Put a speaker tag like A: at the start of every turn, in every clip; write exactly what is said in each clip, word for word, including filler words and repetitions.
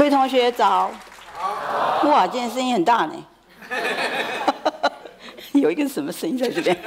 A: 各位同学早。哇，今天声音很大呢。有一个什么声音在这边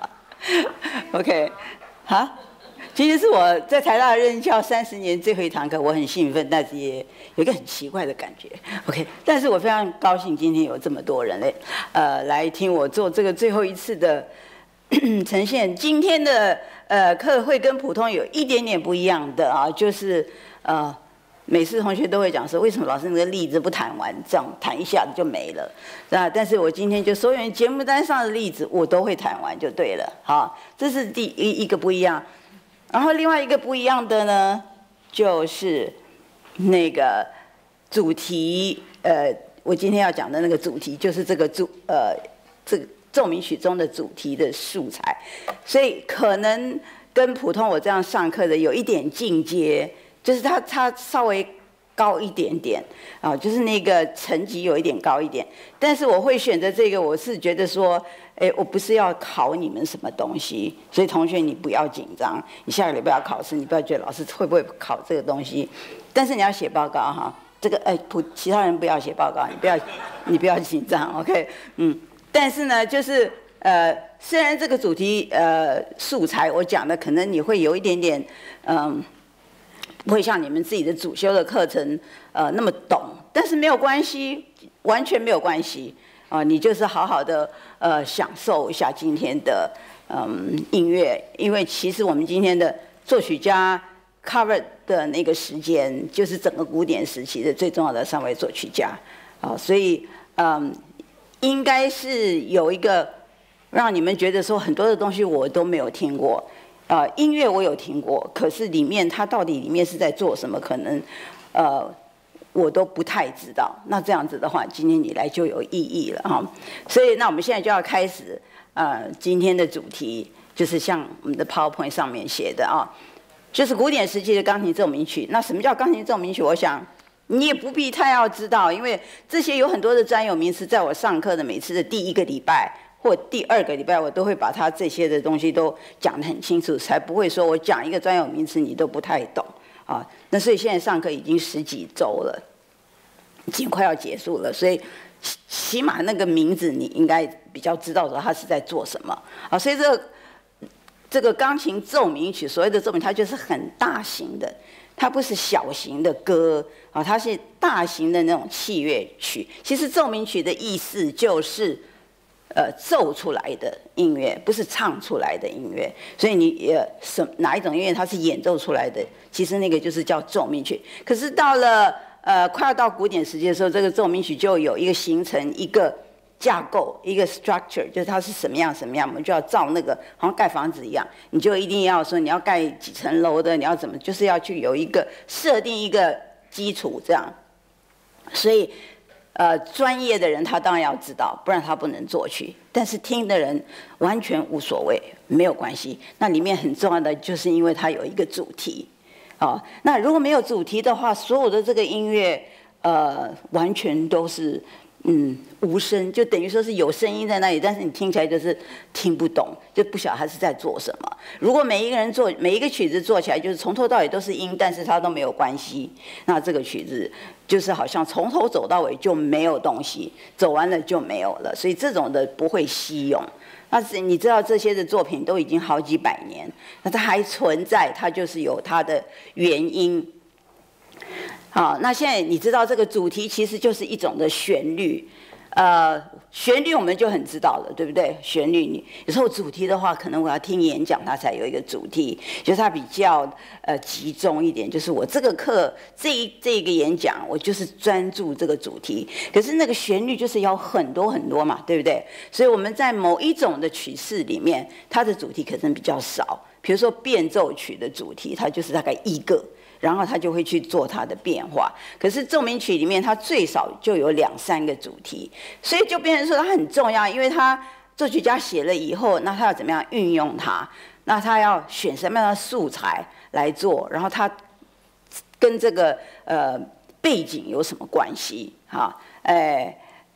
A: ？OK， 好，今天是我在台大任教三十年最后一堂课，我很兴奋，但是也有一个很奇怪的感觉。OK， 但是我非常高兴今天有这么多人类，呃，来听我做这个最后一次的呈现。今天的呃课会跟普通有一点点不一样的啊，就是呃。每次同学都会讲说，为什么老师那个例子不谈完，这样谈一下子就没了，啊？但是我今天就所有节目单上的例子，我都会谈完就对了，好，这是第一一个不一样。然后另外一个不一样的呢，就是那个主题，呃，我今天要讲的那个主题就是这个主呃这个奏鸣曲中的主题的素材，所以可能跟普通我这样上课的有一点进阶。就是它它稍微高一点点啊，就是那个层级有一点高一点，但是我会选择这个，我是觉得说，哎，我不是要考你们什么东西，所以同学你不要紧张，你下个礼拜要考试，你不要觉得老师会不会考这个东西，但是你要写报告哈，这个哎，普其他人不要写报告，你不要你不要紧张 ，OK， 嗯，但是呢，就是呃，虽然这个主题呃素材我讲的可能你会有一点点嗯。不会像你们自己的主修的课程，呃，那么懂，但是没有关系，完全没有关系啊、呃！你就是好好的呃享受一下今天的嗯音乐，因为其实我们今天的作曲家 cover 的那个时间，就是整个古典时期的最重要的三位作曲家啊、呃，所以嗯，应该是有一个让你们觉得说很多的东西我都没有听过。呃，音乐我有听过，可是里面它到底里面是在做什么，可能呃我都不太知道。那这样子的话，今天你来就有意义了哈。所以那我们现在就要开始呃今天的主题，就是像我们的 PowerPoint 上面写的啊，就是古典时期的钢琴奏鸣曲。那什么叫钢琴奏鸣曲？我想你也不必太要知道，因为这些有很多的专有名词，在我上课的每次的第一个礼拜。或第二个礼拜，我都会把它这些的东西都讲得很清楚，才不会说我讲一个专有名词你都不太懂啊。那所以现在上课已经十几周了，已经快要结束了，所以起码那个名字你应该比较知道说它是在做什么啊。所以这个这个钢琴奏鸣曲，所谓的奏鸣，它就是很大型的，它不是小型的歌啊，它是大型的那种器乐曲。其实奏鸣曲的意思就是。呃，奏出来的音乐不是唱出来的音乐，所以你呃什哪一种音乐它是演奏出来的，其实那个就是叫奏鸣曲。可是到了呃快要到古典时期的时候，这个奏鸣曲就有一个形成一个架构，一个 structure， 就是它是什么样什么样，我们就要照那个，好像盖房子一样，你就一定要说你要盖几层楼的，你要怎么，就是要去有一个设定一个基础这样，所以。呃，专业的人他当然要知道，不然他不能作曲。但是听的人完全无所谓，没有关系。那里面很重要的就是因为它有一个主题，哦，那如果没有主题的话，所有的这个音乐，呃，完全都是嗯无声，就等于说是有声音在那里，但是你听起来就是听不懂，就不晓得他是在做什么。如果每一个人做每一个曲子做起来就是从头到尾都是音，但是它都没有关系，那这个曲子。就是好像从头走到尾就没有东西，走完了就没有了，所以这种的不会稀用。那是你知道这些的作品都已经好几百年，那它还存在，它就是有它的原因。好，那现在你知道这个主题其实就是一种的旋律，呃，旋律我们就很知道了，对不对？旋律你有时候主题的话，可能我要听演讲，它才有一个主题，就是它比较呃集中一点。就是我这个课这一这一个演讲，我就是专注这个主题。可是那个旋律就是有很多很多嘛，对不对？所以我们在某一种的曲式里面，它的主题可能比较少。比如说变奏曲的主题，它就是大概一个。然后他就会去做它的变化，可是奏鸣曲里面它最少就有两三个主题，所以就变成说它很重要，因为他作曲家写了以后，那他要怎么样运用它？那他要选什么样的素材来做？然后他跟这个呃背景有什么关系？哈，哎，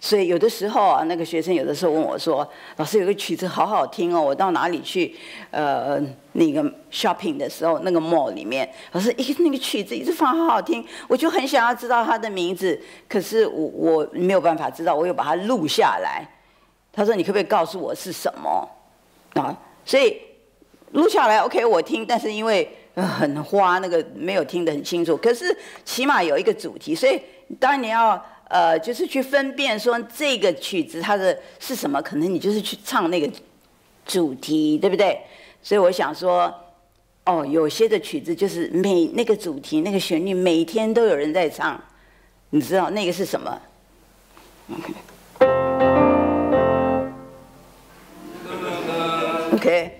A: 所以有的时候啊，那个学生有的时候问我说：“老师，有个曲子好好听哦，我到哪里去？呃，那个 shopping 的时候，那个 mall 里面，老师，一个那个曲子一直放好好听，我就很想要知道它的名字，可是我我没有办法知道，我又把它录下来。”他说：“你可不可以告诉我是什么？”啊，所以录下来 OK， 我听，但是因为、呃、很花，那个没有听得很清楚，可是起码有一个主题，所以当然你要。呃，就是去分辨说这个曲子它的是什么，可能你就是去唱那个主题，对不对？所以我想说，哦，有些的曲子就是每那个主题、那个旋律，每天都有人在唱，你知道那个是什么 ？OK，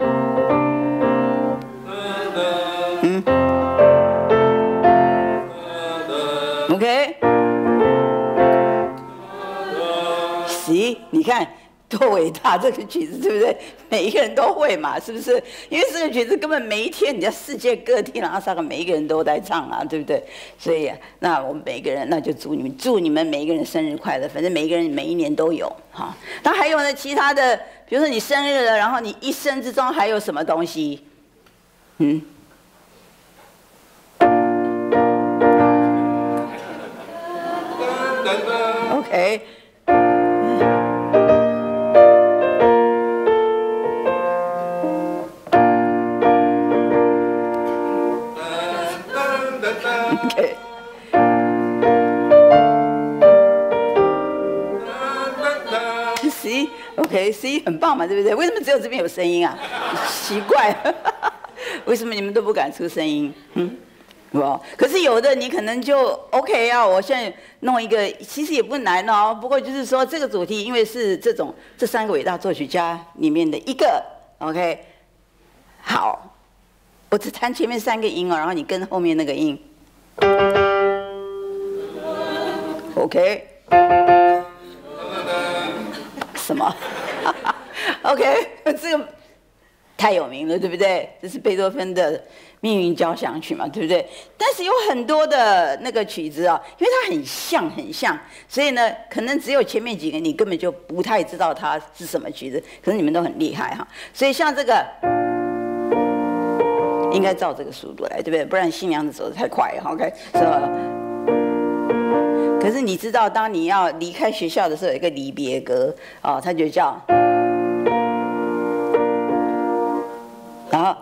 A: 嗯 ，OK。咦，你看多伟大！这个曲子对不对？每一个人都会嘛，是不是？因为这个曲子根本每一天你在世界各地，然后上个每一个人都在唱啊，对不对？所以，那我们每一个人，那就祝你们，祝你们每一个人生日快乐。反正每一个人每一年都有哈。那还有呢，其他的，比如说你生日了，然后你一生之中还有什么东西？嗯。OK。OK， C OK C 很棒嘛，对不对？为什么只有这边有声音啊？奇怪，为什么你们都不敢出声音？嗯，哦，可是有的你可能就 OK 啊。我现在弄一个，其实也不难哦。不过就是说这个主题，因为是这种这三个伟大作曲家里面的一个 OK， 好，我只弹前面三个音哦，然后你跟后面那个音。OK， 什么？OK， 这个太有名了，对不对？这是贝多芬的命运交响曲嘛，对不对？但是有很多的那个曲子啊，因为它很像很像，所以呢，可能只有前面几个你根本就不太知道它是什么曲子，可是你们都很厉害哈。所以像这个。应该照这个速度来，对不对？不然新娘子走得太快 ，OK？ 是吧？可是你知道，当你要离开学校的时候，有一个离别歌啊，它就叫，然后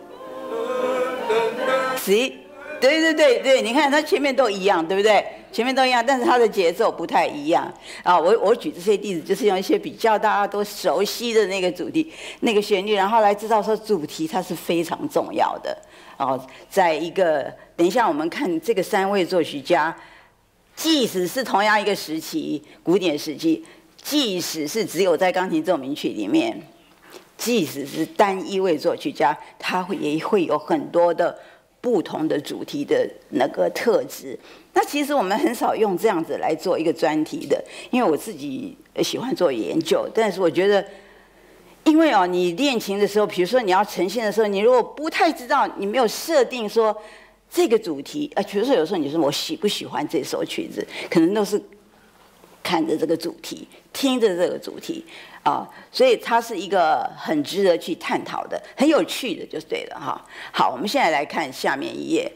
A: ，C， 对对对对，你看它前面都一样，对不对？前面都一样，但是它的节奏不太一样啊。我我举这些例子，就是用一些比较大家都熟悉的那个主题、那个旋律，然后来知道说主题它是非常重要的哦。在一个等一下我们看这个三位作曲家，即使是同样一个时期，古典时期，即使是只有在钢琴奏鸣曲里面，即使是单一位作曲家，他会也会有很多的不同的主题的那个特质。那其实我们很少用这样子来做一个专题的，因为我自己喜欢做研究，但是我觉得，因为哦，你练琴的时候，比如说你要呈现的时候，你如果不太知道，你没有设定说这个主题，呃，比如说有时候你说我喜不喜欢这首曲子，可能都是看着这个主题，听着这个主题啊，所以它是一个很值得去探讨的、很有趣的，就对了哈。好，我们现在来看下面一页。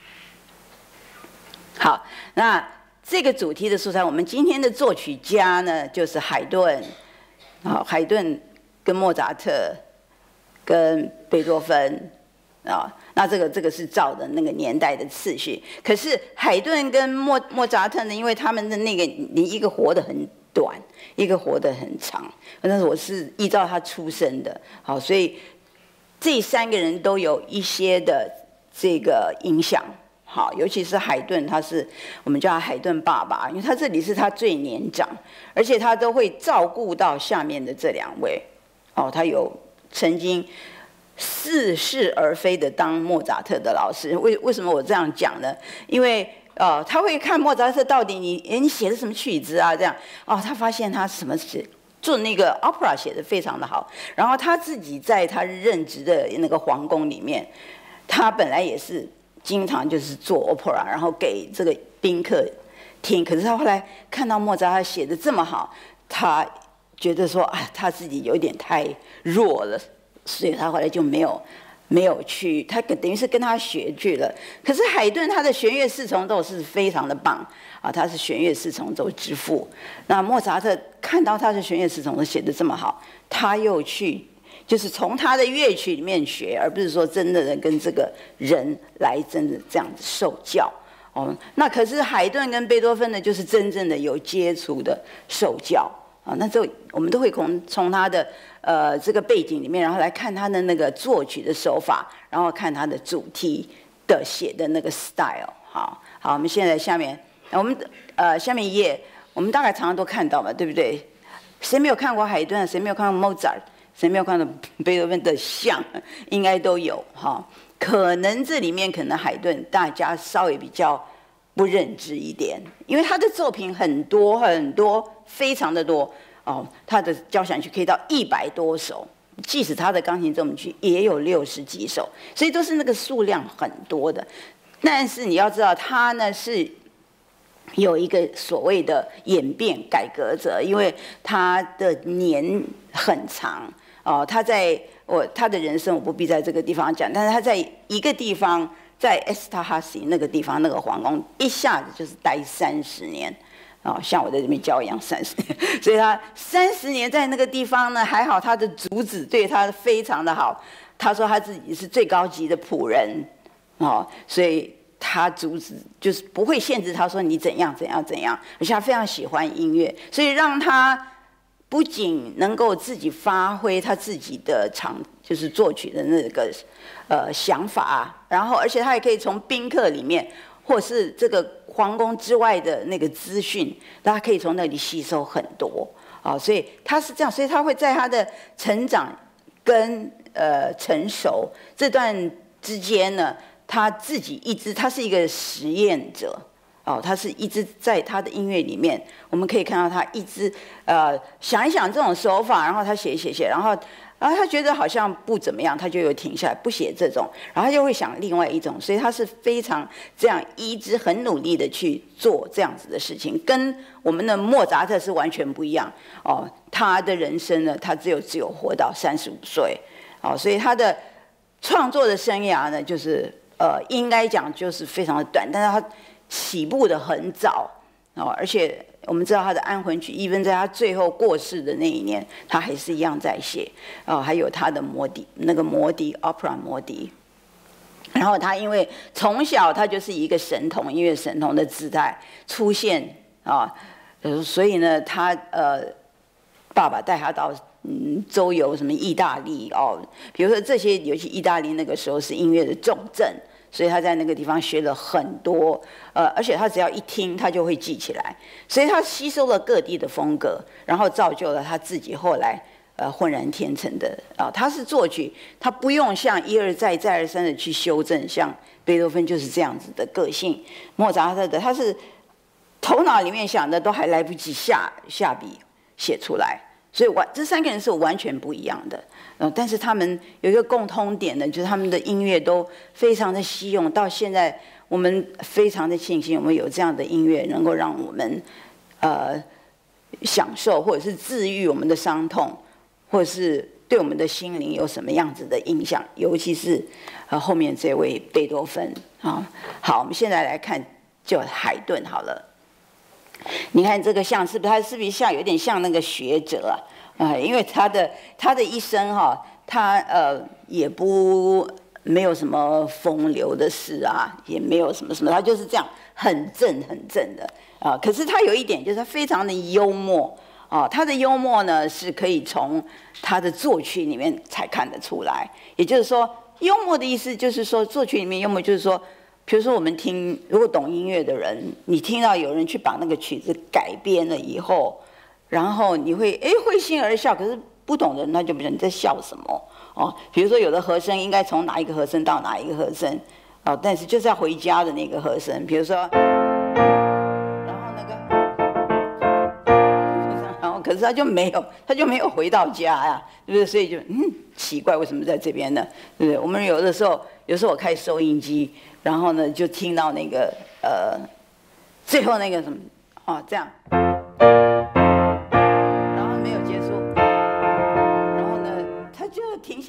A: 好，那这个主题的素材，我们今天的作曲家呢，就是海顿，啊，海顿跟莫扎特，跟贝多芬，啊，那这个这个是照的那个年代的次序。可是海顿跟莫莫扎特呢，因为他们的那个，你一个活得很短，一个活得很长，但是我是依照他出生的，好，所以这三个人都有一些的这个影响。好，尤其是海顿，他是我们叫他海顿爸爸，因为他这里是他最年长，而且他都会照顾到下面的这两位。哦，他有曾经似是而非的当莫扎特的老师。为为什么我这样讲呢？因为呃，他会看莫扎特到底你你写的什么曲子啊？这样哦，他发现他什么写做那个 opera 写的非常的好，然后他自己在他任职的那个皇宫里面，他本来也是。经常就是做 opera， 然后给这个宾客听。可是他后来看到莫扎特写的这么好， 他觉得说啊，他自己有点太弱了，所以他后来就没有没有去，他等于是跟他学去了。可是海顿他的弦乐四重奏是非常的棒啊，他是弦乐四重奏之父。那莫扎特看到他的弦乐四重奏写得这么好，他又去就是从他的乐曲里面学，而不是说真的跟这个人来真的这样子受教。哦，那可是海顿跟贝多芬呢，就是真正的有接触的受教啊。那这我们都会从从他的呃这个背景里面，然后来看他的那个作曲的手法，然后看他的主题的写的那个 style。好，好，我们现在下面，我们呃下面一页，我们大概常常都看到嘛，对不对？谁没有看过海顿？谁没有看过 Mozart？谁没有看到贝多芬的像？应该都有哈。可能这里面可能海顿大家稍微比较不认知一点，因为他的作品很多很多，非常的多哦。他的交响曲可以到一百多首，即使他的钢琴奏鸣曲也有六十几首，所以都是那个数量很多的。但是你要知道，他呢是有一个所谓的演变改革者，因为他的年很长哦，他在我他的人生我不必在这个地方讲，但是他在一个地方，在 Esterházy 那个地方那个皇宫，一下子就是待三十年。哦，像我在这边教一样，三十年，所以他三十年在那个地方呢，还好他的主子对他非常的好。他说他自己是最高级的仆人，哦，所以他主子就是不会限制他说你怎样怎样怎样，而且他非常喜欢音乐，所以让他不仅能够自己发挥他自己的唱，就是作曲的那个呃想法，然后而且他也可以从宾客里面，或是这个皇宫之外的那个资讯，大家可以从那里吸收很多啊、哦，所以他是这样，所以他会在他的成长跟呃成熟这段之间呢，他自己一直他是一个实验者哦，他是一直在他的音乐里面，我们可以看到他一直呃想一想这种手法，然后他写写写，然后。然后他觉得好像不怎么样，他就有停下来不写这种，然后他就会想另外一种，所以他是非常这样一直很努力的去做这样子的事情，跟我们的莫扎特是完全不一样哦。他的人生呢，他只有只有活到三十五岁哦，所以他的创作的生涯呢，就是呃应该讲就是非常的短，但是他起步的很早哦，而且。我们知道他的安魂曲 ，even 在他最后过世的那一年，他还是一样在写。哦，还有他的魔笛，那个魔笛 ，opera 魔笛。然后他因为从小他就是一个神童，音乐神童的姿态出现啊，呃，所以呢，他呃，爸爸带他到嗯周游什么意大利哦，比如说这些，尤其意大利那个时候是音乐的重镇。所以他在那个地方学了很多，呃，而且他只要一听，他就会记起来。所以他吸收了各地的风格，然后造就了他自己后来呃浑然天成的啊。他是作曲，他不用像一而再再而三的去修正，像贝多芬就是这样子的个性。莫扎特的他是头脑里面想的都还来不及下下笔写出来。所以完这三个人是完全不一样的，呃，但是他们有一个共通点呢，就是他们的音乐都非常的稀用。到现在，我们非常的庆幸，我们有这样的音乐，能够让我们呃享受，或者是治愈我们的伤痛，或者是对我们的心灵有什么样子的影响。尤其是呃后面这位贝多芬啊。好，我们现在来看就海顿好了。你看这个像是不是？他是不是像有点像那个学者啊？啊、呃，因为他的他的一生哈、哦，他呃也不没有什么风流的事啊，也没有什么什么，他就是这样很正很正的啊、呃。可是他有一点就是他非常的幽默啊、呃，他的幽默呢是可以从他的作曲里面才看得出来。也就是说，幽默的意思就是说，作曲里面幽默就是说。比如说，我们听，如果懂音乐的人，你听到有人去把那个曲子改编了以后，然后你会哎会心而笑，可是不懂的人他就不知道你在笑什么哦。比如说，有的和声应该从哪一个和声到哪一个和声哦，但是就是要回家的那个和声，比如说，然后那个，然后可是他就没有，他就没有回到家呀、啊，对不对？所以就嗯奇怪，为什么在这边呢？对不对？我们有的时候，有时候我开收音机。然后呢，就听到那个呃，最后那个什么，哦，这样，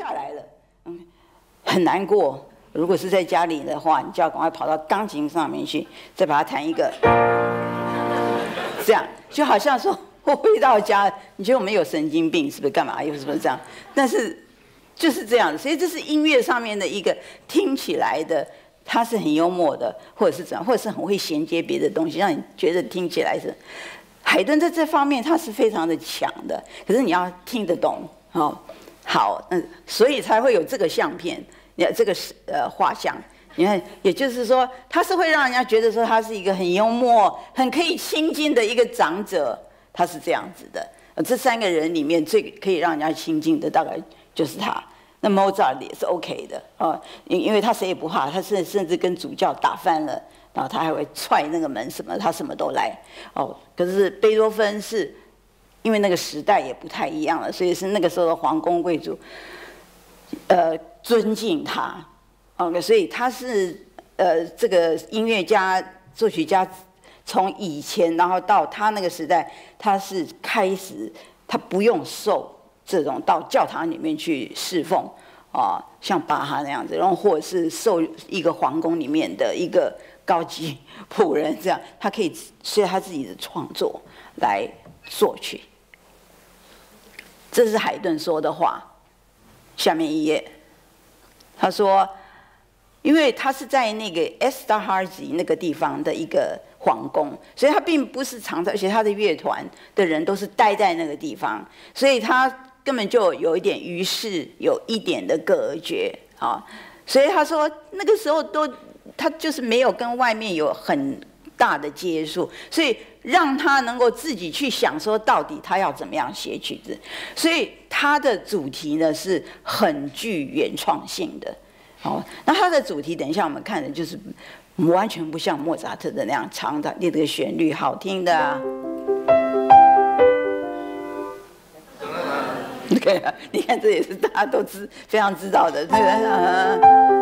A: 下来了，嗯，很难过。如果是在家里的话，你就要赶快跑到钢琴上面去，再把它弹一个，这样就好像说我回到家，你觉得我们有神经病是不是？干嘛又是不是这样？但是就是这样，所以这是音乐上面的一个听起来的，它是很幽默的，或者是怎样，或者是很会衔接别的东西，让你觉得听起来是。海顿在这方面他是非常的强的，可是你要听得懂哦。好，嗯，所以才会有这个相片。你看这个是呃画像，你看，也就是说，他是会让人家觉得说他是一个很幽默、很可以亲近的一个长者，他是这样子的。呃，这三个人里面最可以让人家亲近的，大概就是他。那 Mozart 也是 OK 的哦，因因为他谁也不怕，他甚甚至跟主教打翻了，然后他还会踹那个门什么，他什么都来哦。可是贝多芬是因为那个时代也不太一样了，所以是那个时候的皇宫贵族。呃，尊敬他 ，OK， 所以他是呃这个音乐家、作曲家，从以前然后到他那个时代，他是开始他不用受这种到教堂里面去侍奉啊、呃，像巴哈那样子，然后或者是受一个皇宫里面的一个高级仆人这样，他可以随他自己的创作来作曲。这是海顿说的话。下面一页，他说，因为他是在那个 Esterházy 那个地方的一个皇宫，所以他并不是常在，而且他的乐团的人都是待在那个地方，所以他根本就有一点与世有一点的隔绝啊。所以他说那个时候都他就是没有跟外面有很大的接触，所以让他能够自己去想说到底他要怎么样写曲子，所以他的主题呢是很具原创性的。好，那他的主题等一下我们看的就是完全不像莫扎特的那样长的，这个旋律好听的啊。对啊，你看这也是大家都知非常知道的，对不对？啊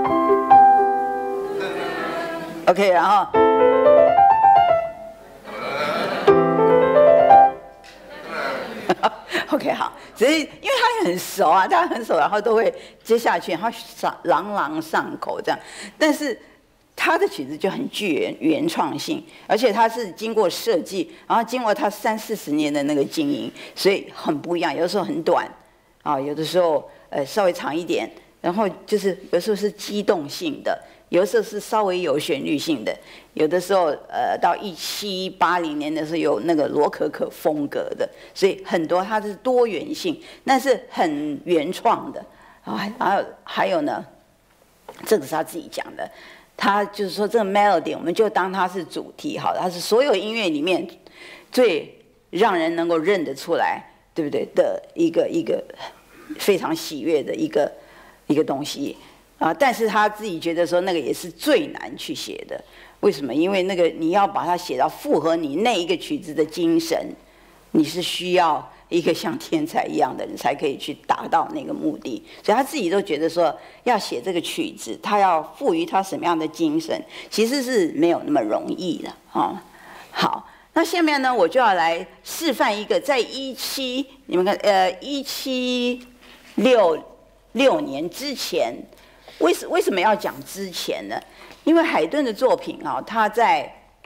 A: OK， 然后。OK， 好，所以因为他也很熟啊，大家很熟，然后都会接下去，然后朗朗上口这样。但是他的曲子就很具原原创性，而且他是经过设计，然后经过他三四十年的那个经营，所以很不一样。有的时候很短啊，有的时候呃稍微长一点，然后就是有的时候是机动性的。有的时候是稍微有旋律性的，有的时候呃到一七八零年的时候有那个罗可可风格的，所以很多它是多元性，那是很原创的啊。还有还有呢，这个是他自己讲的，他就是说这个 melody 我们就当它是主题好了，它是所有音乐里面最让人能够认得出来，对不对的一个一个非常喜悦的一个一个东西。啊，但是他自己觉得说那个也是最难去写的，为什么？因为那个你要把它写到符合你那一个曲子的精神，你是需要一个像天才一样的人才可以去达到那个目的。所以他自己都觉得说，要写这个曲子，他要赋予他什么样的精神，其实是没有那么容易的啊。好，那下面呢，我就要来示范一个，在一七你们看，呃，一七六六年之前。为什为什么要讲之前呢？因为海顿的作品啊，他在，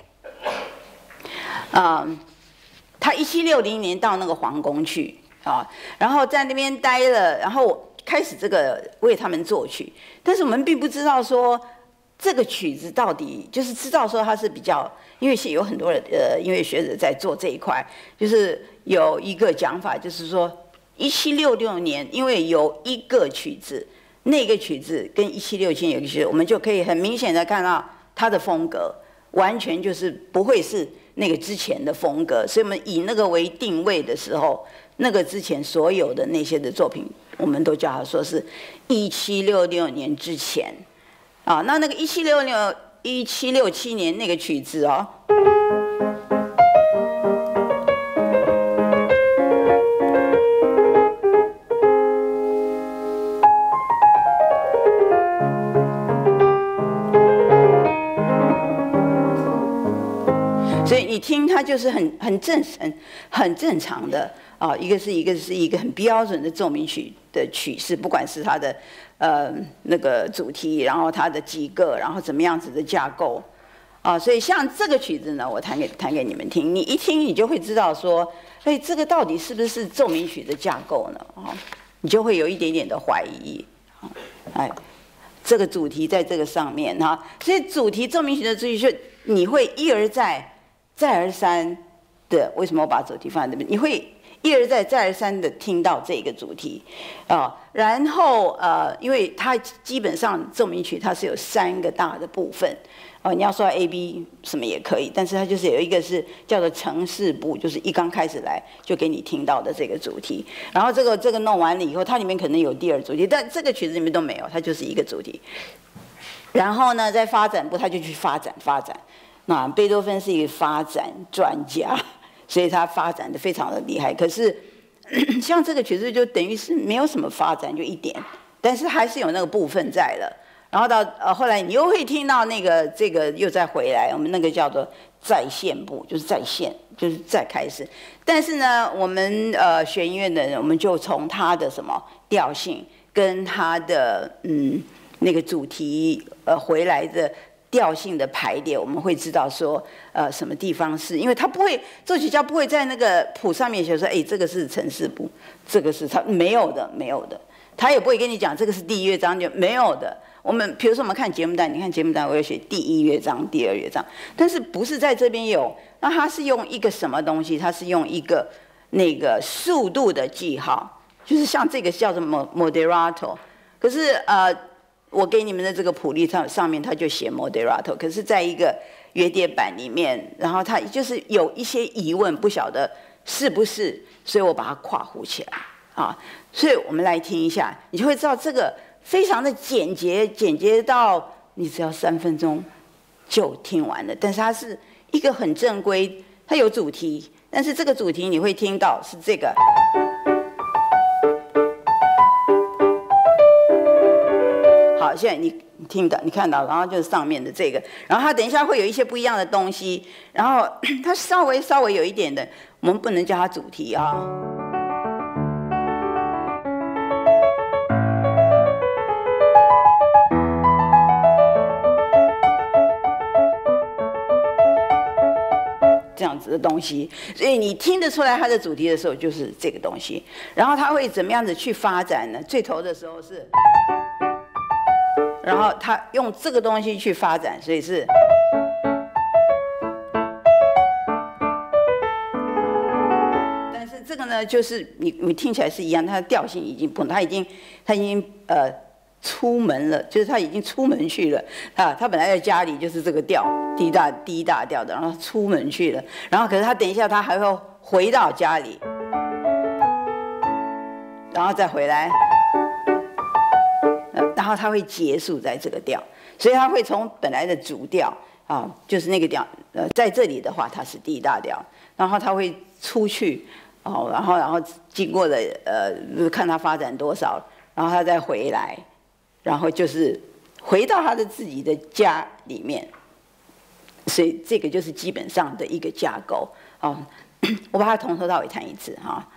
A: 啊、呃，他一七六零年到那个皇宫去啊，然后在那边待了，然后开始这个为他们作曲。但是我们并不知道说这个曲子到底，就是知道说它是比较，因为有很多的呃音乐学者在做这一块，就是有一个讲法，就是说一七六六年，因为有一个曲子。那个曲子跟一七六七有一个曲子，我们就可以很明显的看到它的风格，完全就是不会是那个之前的风格。所以我们以那个为定位的时候，那个之前所有的那些的作品，我们都叫它说是一七六六年之前啊。那那个一七六六一七六七年那个曲子哦。所以你听它就是很很正很很正常的啊，一个是一个是一个很标准的奏鸣曲的曲式，不管是它的呃那个主题，然后它的几个，然后怎么样子的架构啊，所以像这个曲子呢，我弹给弹给你们听，你一听你就会知道说，哎，这个到底是不是奏鸣曲的架构呢？啊，你就会有一点点的怀疑啊，哎，这个主题在这个上面哈，所以主题奏鸣曲的主题就你会一而再、再而三的，为什么我把主题放在这边？你会一而再、再而三的听到这个主题，啊，然后呃，因为它基本上奏鸣曲它是有三个大的部分，哦、呃，你要说 A B 什么也可以，但是它就是有一个是叫做程式部，就是一刚开始来就给你听到的这个主题，然后这个这个弄完了以后，它里面可能有第二主题，但这个曲子里面都没有，它就是一个主题。然后呢，在发展部他就去发展发展，那贝多芬是一个发展专家，所以他发展的非常的厉害。可是像这个曲子就等于是没有什么发展，就一点，但是还是有那个部分在了。然后到呃后来你又会听到那个这个又再回来，我们那个叫做再现部，就是再现，就是再开始。但是呢，我们呃学音乐的人，我们就从他的什么调性跟他的嗯。那个主题呃回来的调性的排列，我们会知道说呃什么地方是，因为他不会作曲家不会在那个谱上面写说，哎，这个是程式部，这个是他没有的，没有的，他也不会跟你讲这个是第一乐章，就没有的。我们比如说我们看节目单，你看节目单，我有写第一乐章、第二乐章，但是不是在这边有，那他是用一个什么东西？他是用一个那个速度的记号，就是像这个叫做 moderato， 可是呃。我给你们的这个谱例上上面，它就写 moderato， 可是在一个乐碟版里面，然后它就是有一些疑问，不晓得是不是，所以我把它括弧起来啊。所以我们来听一下，你就会知道这个非常的简洁，简洁到你只要三分钟就听完了。但是它是一个很正规，它有主题，但是这个主题你会听到是这个。好，现在你听到、你看到，然后就是上面的这个，然后它等一下会有一些不一样的东西，然后它稍微稍微有一点的，我们不能叫它主题啊。这样子的东西，所以你听得出来它的主题的时候就是这个东西，然后它会怎么样子去发展呢？最头的时候是。然后他用这个东西去发展，所以是，但是这个呢，就是你你听起来是一样，它的调性已经不，他已经他已经呃出门了，就是他已经出门去了啊，他本来在家里就是这个调，D大 D大调的，然后出门去了，然后可是他等一下他还会回到家里，然后再回来。然后它会结束在这个调，所以它会从本来的主调啊，就是那个调，呃，在这里的话它是 D 大调，然后它会出去，哦，然后然后经过了呃，看它发展多少，然后它再回来，然后就是回到他的自己的家里面，所以这个就是基本上的一个架构哦。我把它从头到尾弹一次哈。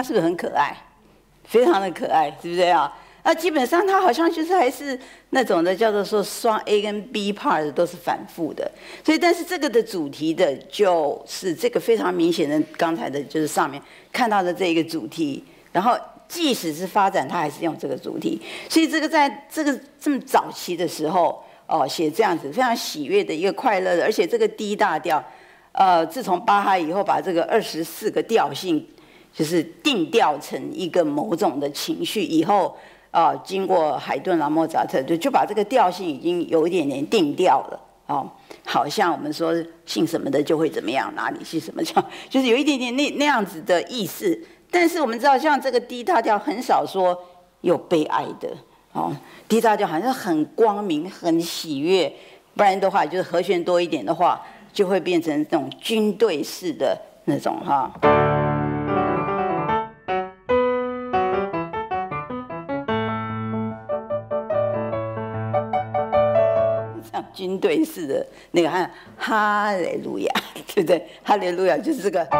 A: 是不是很可爱？非常的可爱，是不是啊？那基本上它好像就是还是那种的叫做说双 A 跟 B part 都是反复的，所以但是这个的主题的就是这个非常明显的，刚才的就是上面看到的这一个主题，然后即使是发展，它还是用这个主题，所以这个在这个这么早期的时候，哦，写这样子非常喜悦的一个快乐的，而且这个 D 大调，呃，自从巴哈以后，把这个二十四个调性就是定调成一个某种的情绪以后。啊、哦，经过海顿啦、莫扎特，就就把这个调性已经有一点点定调了。哦，好像我们说姓什么的就会怎么样，哪里是什么叫，就是有一点点那那样子的意思。但是我们知道，像这个 D 大调很少说有悲哀的。哦 ，D 大调好像很光明、很喜悦，不然的话就是和弦多一点的话，就会变成这种军队式的那种哈。军队式的那个哈哈雷路亚，对不对？哈雷路亚就是这个，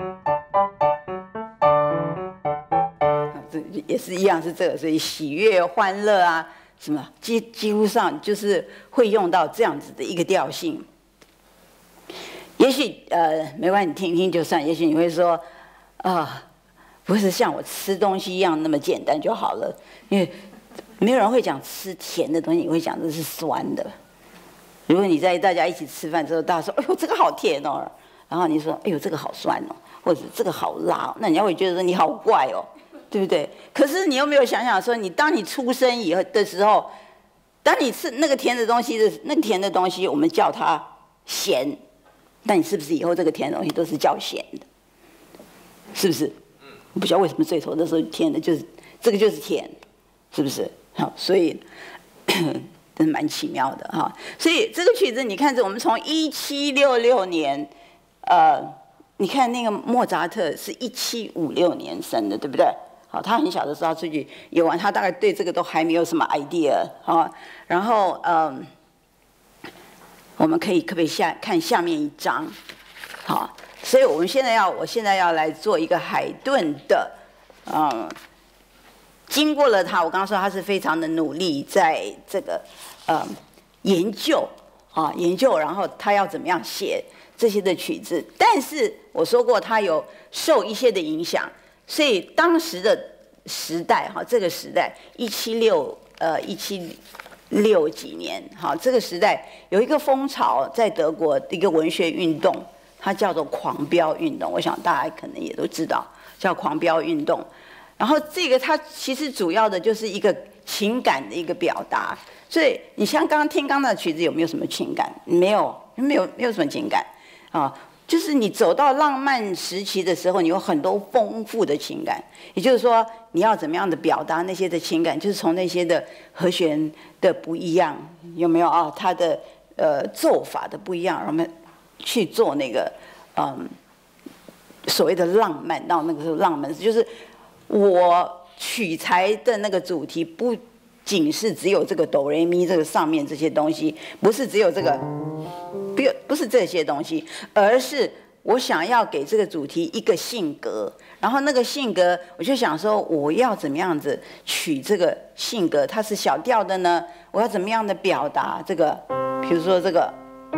A: 这也是一样是这个，所以喜悦、欢乐啊，什么几几乎上就是会用到这样子的一个调性。也许呃没关系，你听听就算。也许你会说啊、呃，不是像我吃东西一样那么简单就好了，因为没有人会讲吃甜的东西，你会讲这是酸的。如果你在大家一起吃饭之后，大家说：“哎呦，这个好甜哦。”然后你说：“哎呦，这个好酸哦，或者这个好辣哦。”那人家会觉得说你好怪哦，对不对？可是你有没有想想说，你当你出生以后的时候，当你吃那个甜的东西的那个甜的东西，我们叫它咸，那你是不是以后这个甜的东西都是叫咸的？是不是？我不晓得为什么最头的时候甜的就是这个就是甜，是不是？好，所以。真的蛮奇妙的哈，所以这个曲子你看着，我们从一七六六年，呃，你看那个莫扎特是一七五六年生的，对不对？好，他很小的时候出去游玩，他大概对这个都还没有什么 idea 啊。然后嗯，我们可以可不可以下看下面一张？好，所以我们现在要，我现在要来做一个海顿的，嗯。经过了他，我刚刚说他是非常的努力，在这个呃研究啊研究，然后他要怎么样写这些的曲子。但是我说过，他有受一些的影响，所以当时的时代哈，这个时代一七六呃一七六几年哈，这个时代有一个风潮在德国的一个文学运动，它叫做狂飙运动。我想大家可能也都知道，叫狂飙运动。然后这个它其实主要的就是一个情感的一个表达，所以你像刚刚听刚刚的曲子有没有什么情感？没有，没有，没有什么情感啊。就是你走到浪漫时期的时候，你有很多丰富的情感，也就是说你要怎么样的表达那些的情感，就是从那些的和弦的不一样，有没有啊？它的呃奏法的不一样，我们去做那个嗯所谓的浪漫，到那个时候浪漫就是。我取材的那个主题不仅是只有这个哆来咪这个上面这些东西，不是只有这个，不不是这些东西，而是我想要给这个主题一个性格，然后那个性格我就想说我要怎么样子取这个性格，它是小调的呢？我要怎么样的表达这个？比如说这个，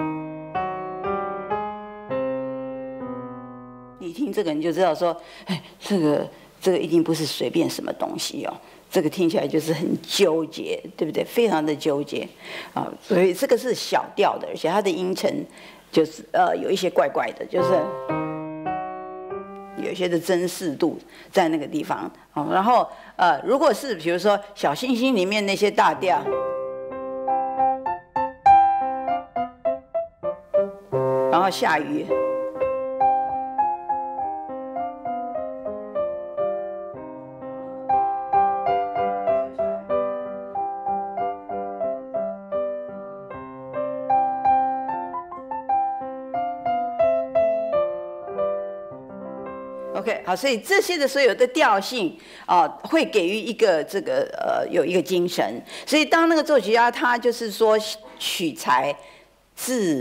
A: 你听这个你就知道说，哎，这个。这个一定不是随便什么东西哦，这个听起来就是很纠结，对不对？非常的纠结啊，所以这个是小调的，而且它的音程就是呃有一些怪怪的，就是有一些的真实度在那个地方啊。然后呃，如果是比如说小星星里面那些大调，然后下雨。OK， 好，所以这些的所有的调性啊、呃，会给予一个这个呃有一个精神。所以当那个作曲家他就是说取材自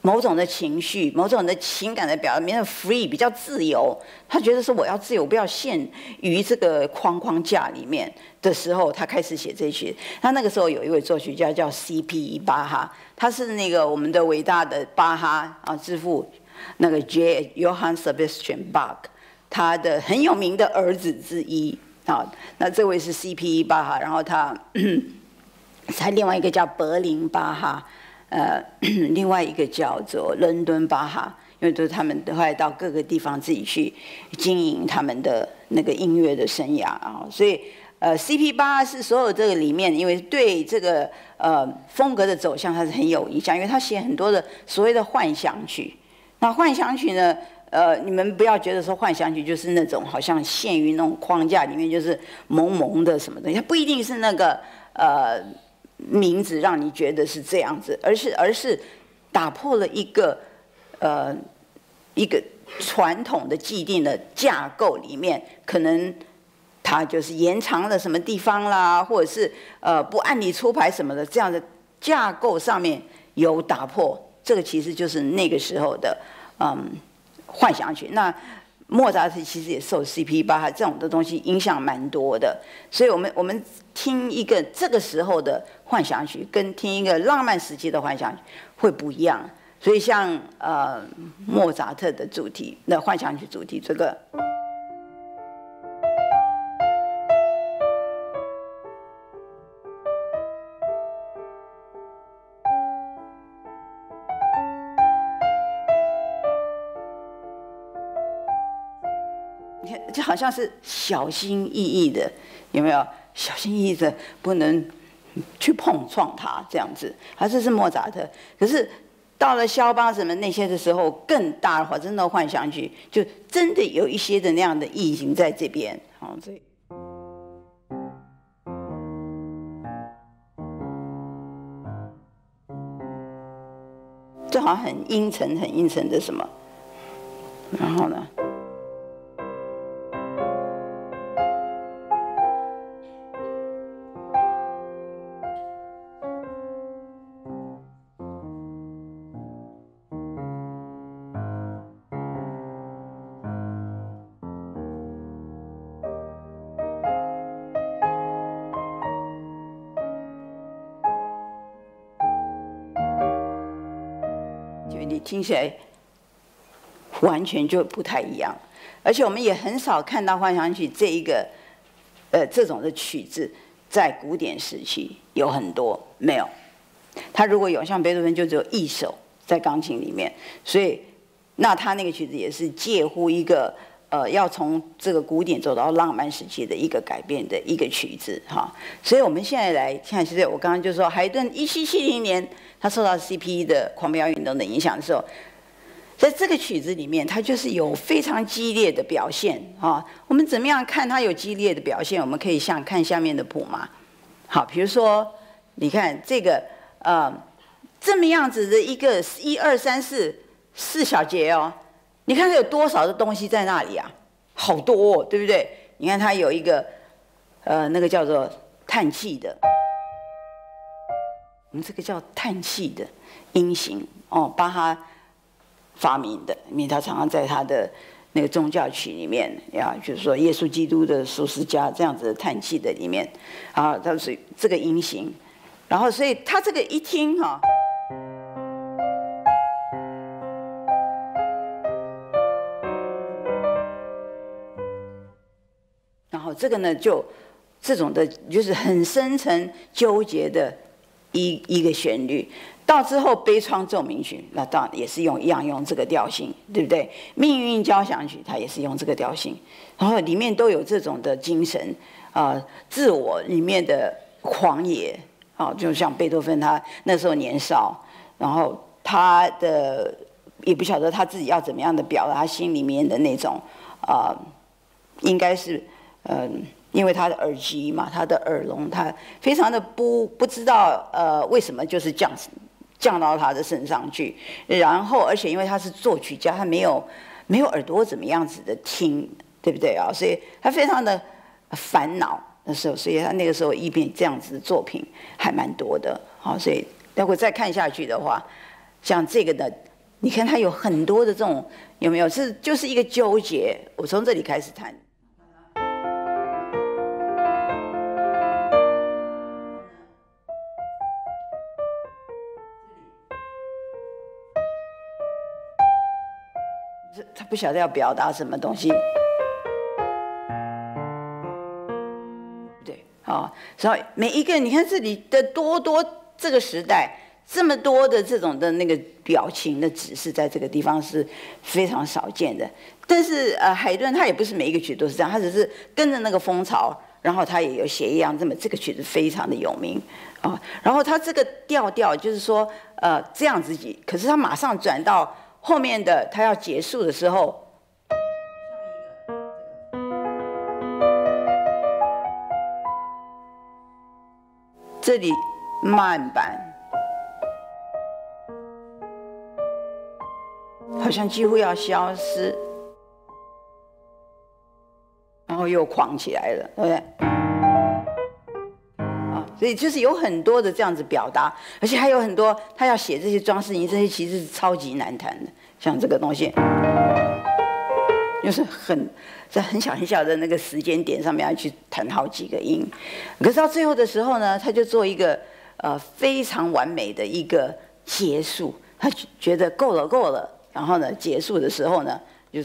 A: 某种的情绪、某种的情感的表达，变得 free 比较自由。他觉得说我要自由，不要限于这个框框架里面的时候，他开始写这些。他那个时候有一位作曲家叫 C P 巴哈，他是那个我们的伟大的巴哈啊之父，那个 J. Johann Sebastian Bach， 他的很有名的儿子之一啊。那这位是 C P 巴哈，然后他还另外一个叫柏林巴哈。呃，另外一个叫做伦敦巴哈，因为都是他们后来到各个地方自己去经营他们的那个音乐的生涯啊，所以呃 ，C P 巴哈是所有这个里面，因为对这个呃风格的走向它是很有影响，因为他写很多的所谓的幻想曲。那幻想曲呢，呃，你们不要觉得说幻想曲就是那种好像限于那种框架里面，就是蒙蒙的什么东西，它不一定是那个呃。名字让你觉得是这样子，而是而是打破了一个呃一个传统的既定的架构里面，可能它就是延长了什么地方啦，或者是呃不按理出牌什么的，这样的架构上面有打破，这个其实就是那个时候的嗯幻想曲。那莫扎特其实也受 C P 巴哈这种的东西影响蛮多的，所以我们我们听一个这个时候的幻想曲，跟听一个浪漫时期的幻想曲会不一样。所以像呃莫扎特的主题，那幻想曲主题这个。就好像是小心翼翼的，有没有？小心翼翼的，不能去碰撞它，这样子。啊，这是莫扎特。可是到了肖邦什么那些的时候，更大的话，真的幻想曲，就真的有一些的那样的意境在这边。好，所以这好像很阴沉、很阴沉的什么。然后呢？你听起来完全就不太一样，而且我们也很少看到幻想曲这一个呃这种的曲子在古典时期有很多没有，他如果有像贝多芬就只有一首在钢琴里面，所以那他那个曲子也是介乎一个呃要从这个古典走到浪漫时期的一个改变的一个曲子哈，所以我们现在来看，其实我刚刚就说海顿一七七零年。他受到 C P 的狂飙运动的影响的时候，在这个曲子里面，它就是有非常激烈的表现啊。我们怎么样看它有激烈的表现？我们可以像看下面的谱嘛。好，比如说，你看这个呃这么样子的一个一二三四四小节哦，你看它有多少的东西在那里啊？好多哦，对不对？你看它有一个呃那个叫做叹气的。我们这个叫叹气的音型哦，巴哈发明的，因为他常常在他的那个宗教曲里面呀，就是说耶稣基督的十字架这样子的叹气的里面啊，它是这个音型，然后所以他这个一听哈、然后这个呢就这种的，就是很深沉纠结的。一一个旋律，到之后悲怆奏鸣曲，那当然也是用一样用这个调性，对不对？命运交响曲它也是用这个调性，然后里面都有这种的精神啊、呃，自我里面的狂野啊、哦，就像贝多芬他那时候年少，然后他的也不晓得他自己要怎么样的表达他心里面的那种啊、呃，应该是嗯。呃因为他的耳机嘛，他的耳聋，他非常的不不知道呃为什么就是降降到他的身上去，然后而且因为他是作曲家，他没有没有耳朵怎么样子的听，对不对啊？所以他非常的烦恼那时候，所以他那个时候一边这样子的作品还蛮多的，好，所以如果再看下去的话，像这个的你看它有很多的这种有没有？是就是一个纠结。我从这里开始谈。他不晓得要表达什么东西，对，啊，所以每一个你看这里的多多这个时代这么多的这种的那个表情的指示，在这个地方是非常少见的。但是呃，海顿他也不是每一个曲都是这样，他只是跟着那个风潮，然后他也有写一样这么这个曲子非常的有名啊。然后他这个调调就是说呃这样子，可是他马上转到。后面的他要结束的时候，这里慢板，好像几乎要消失，然后又狂起来了，对不对？所以就是有很多的这样子表达，而且还有很多他要写这些装饰音，这些其实是超级难弹的。像这个东西，就是很在很小很小的那个时间点上面要去弹好几个音，可是到最后的时候呢，他就做一个呃非常完美的一个结束，他觉得够了够了，然后呢结束的时候呢，就是。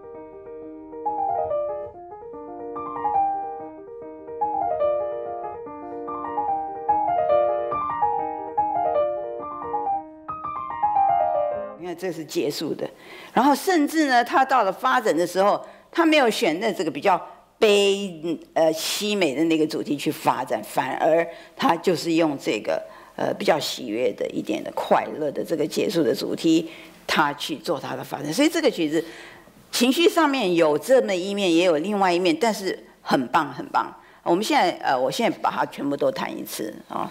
A: 你看，这是结束的，然后甚至呢，他到了发展的时候，他没有选那这个比较悲呃凄美的那个主题去发展，反而他就是用这个呃比较喜悦的一点的快乐的这个结束的主题，他去做他的发展。所以这个曲子情绪上面有这么一面，也有另外一面，但是很棒很棒。我们现在呃，我现在把它全部都弹一次啊。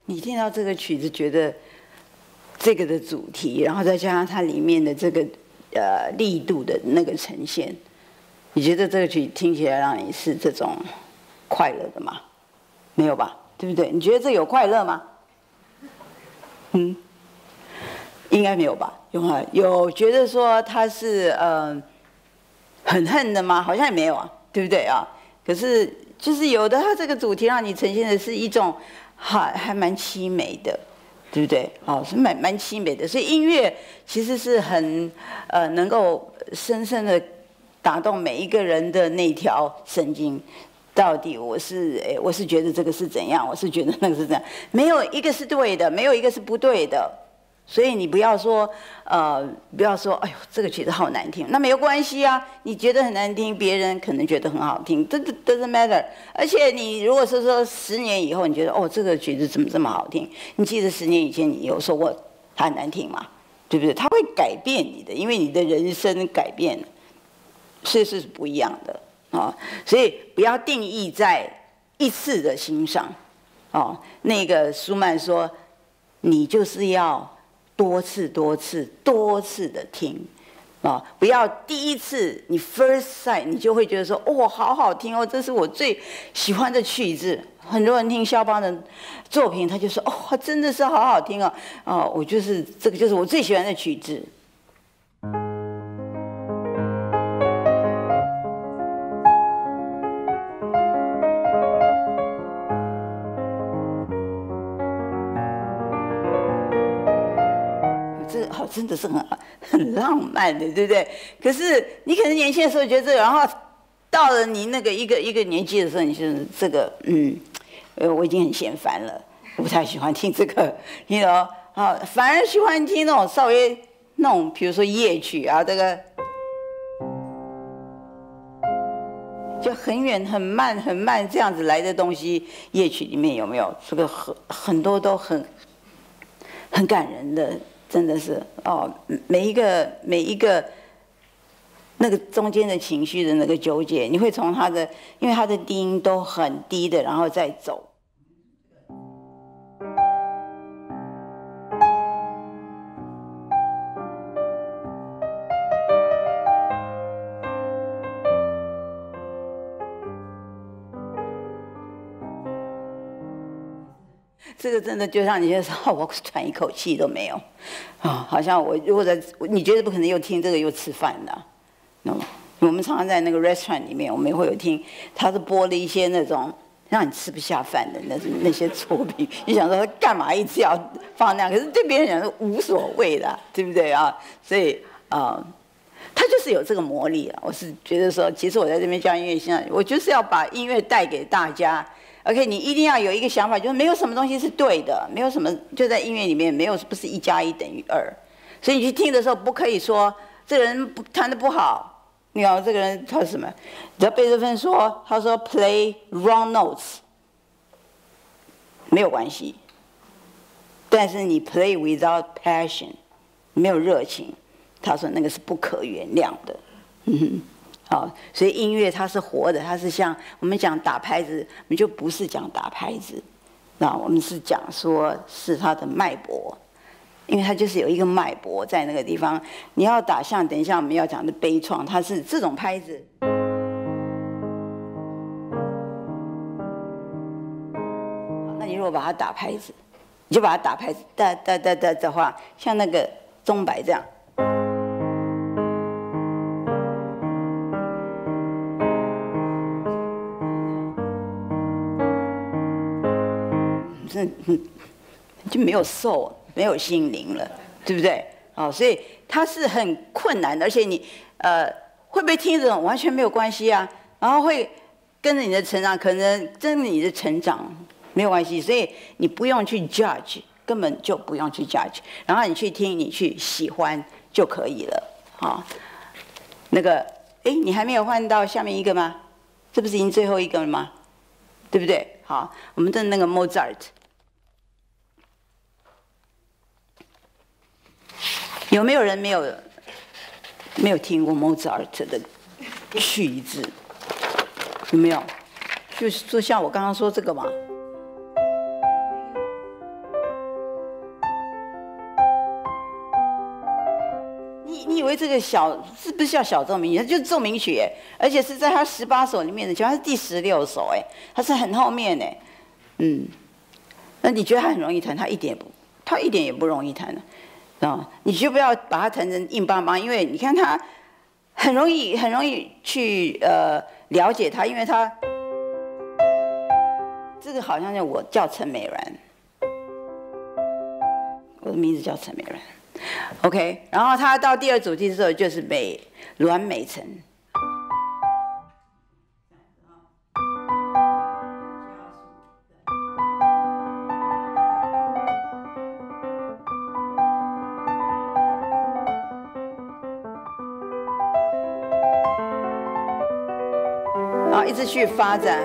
A: 你听到这个曲子，觉得这个的主题，然后再加上它里面的这个呃力度的那个呈现，你觉得这个曲听起来让你是这种快乐的吗？没有吧，对不对？你觉得这有快乐吗？嗯，应该没有吧？有吗？有觉得说他是呃很恨的吗？好像也没有啊，对不对啊？可是就是有的，它这个主题让你呈现的是一种还还蛮凄美的，对不对？哦，是蛮蛮凄美的。所以音乐其实是很呃能够深深的打动每一个人的那条神经。到底我是诶，我是觉得这个是怎样，我是觉得那个是怎样，没有一个是对的，没有一个是不对的。所以你不要说，呃，不要说，哎呦，这个曲子好难听，那没有关系啊。你觉得很难听，别人可能觉得很好听，这 doesn't matter。而且你如果是说十年以后，你觉得哦，这个曲子怎么这么好听？你记得十年以前你有说过它很难听吗？对不对？它会改变你的，因为你的人生改变了，所以是不一样的啊。所以不要定义在一次的欣赏。哦，那个舒曼说，你就是要多次、多次、多次的听，啊，不要第一次你 first sight 你就会觉得说，哦，好好听哦，这是我最喜欢的曲子。很多人听肖邦的作品，他就说，哦，真的是好好听哦，哦，我就是这个就是我最喜欢的曲子。真的是很很浪漫的，对不对？可是你可能年轻的时候觉得这个，然后到了你那个一个一个年纪的时候，你就是这个，嗯，呃，我已经很嫌烦了，我不太喜欢听这个，你 you know 啊，反而喜欢听那种稍微那种，比如说夜曲啊，这个就很远、很慢、很慢这样子来的东西，夜曲里面有没有？这个很很多都很很感人的。真的是哦，每一个每一个那个中间的情绪的那个纠结，你会从他的，因为他的低音都很低的，然后再走。这个真的就让你觉得说，哦，我喘一口气都没有，啊、哦，好像我如果在，你觉得不可能又听这个又吃饭的，那么我们常常在那个 restaurant 里面，我们也会有听，他是播了一些那种让你吃不下饭的那那些作品，你想说干嘛一直要放那样？可是对别人讲是无所谓的，对不对啊？所以啊。呃他就是有这个魔力啊！我是觉得说，其实我在这边教音乐欣赏，我就是要把音乐带给大家。OK， 你一定要有一个想法，就是没有什么东西是对的，没有什么就在音乐里面没有不是一加一等于二。所以你去听的时候，不可以说这个人弹得不好，你看这个人他是什么？你知道贝多芬说，他说 play wrong notes 没有关系，但是你 play without passion 没有热情。他说那个是不可原谅的，嗯哼，好，所以音乐它是活的，它是像我们讲打拍子，我们就不是讲打拍子，那我们是讲说是它的脉搏，因为它就是有一个脉搏在那个地方。你要打像等一下我们要讲的悲怆，它是这种拍子，那你如果把它打拍子，你就把它打拍子，哒哒哒哒的话，像那个钟摆这样。嗯，就没有soul，没有心灵了，对不对？哦，所以它是很困难的，而且你呃会不会听这种完全没有关系啊，然后会跟着你的成长，可能跟着你的成长没有关系，所以你不用去 judge， 根本就不用去 judge， 然后你去听，你去喜欢就可以了。好、哦，那个哎，你还没有换到下面一个吗？这不是已经最后一个了吗？对不对？好，我们的那个 Mozart。有没有人没有没有听过 Mozart 的曲子？有没有？就是就像我刚刚说这个嘛， 你你以为这个小是不是叫小奏鸣曲？它就是奏鸣曲哎，而且是在他十八首里面的，其实它是第十六首哎，它是很后面哎，嗯，那你觉得它很容易弹？它一点不，它一点也不容易弹的啊！你就不要把它弹成硬邦邦，因为你看它很容易很容易去呃了解它，因为它这个好像叫我叫陈美兰，我的名字叫陈美兰。OK， 然后他到第二主题的时候就是美阮美岑，然后一直去发展，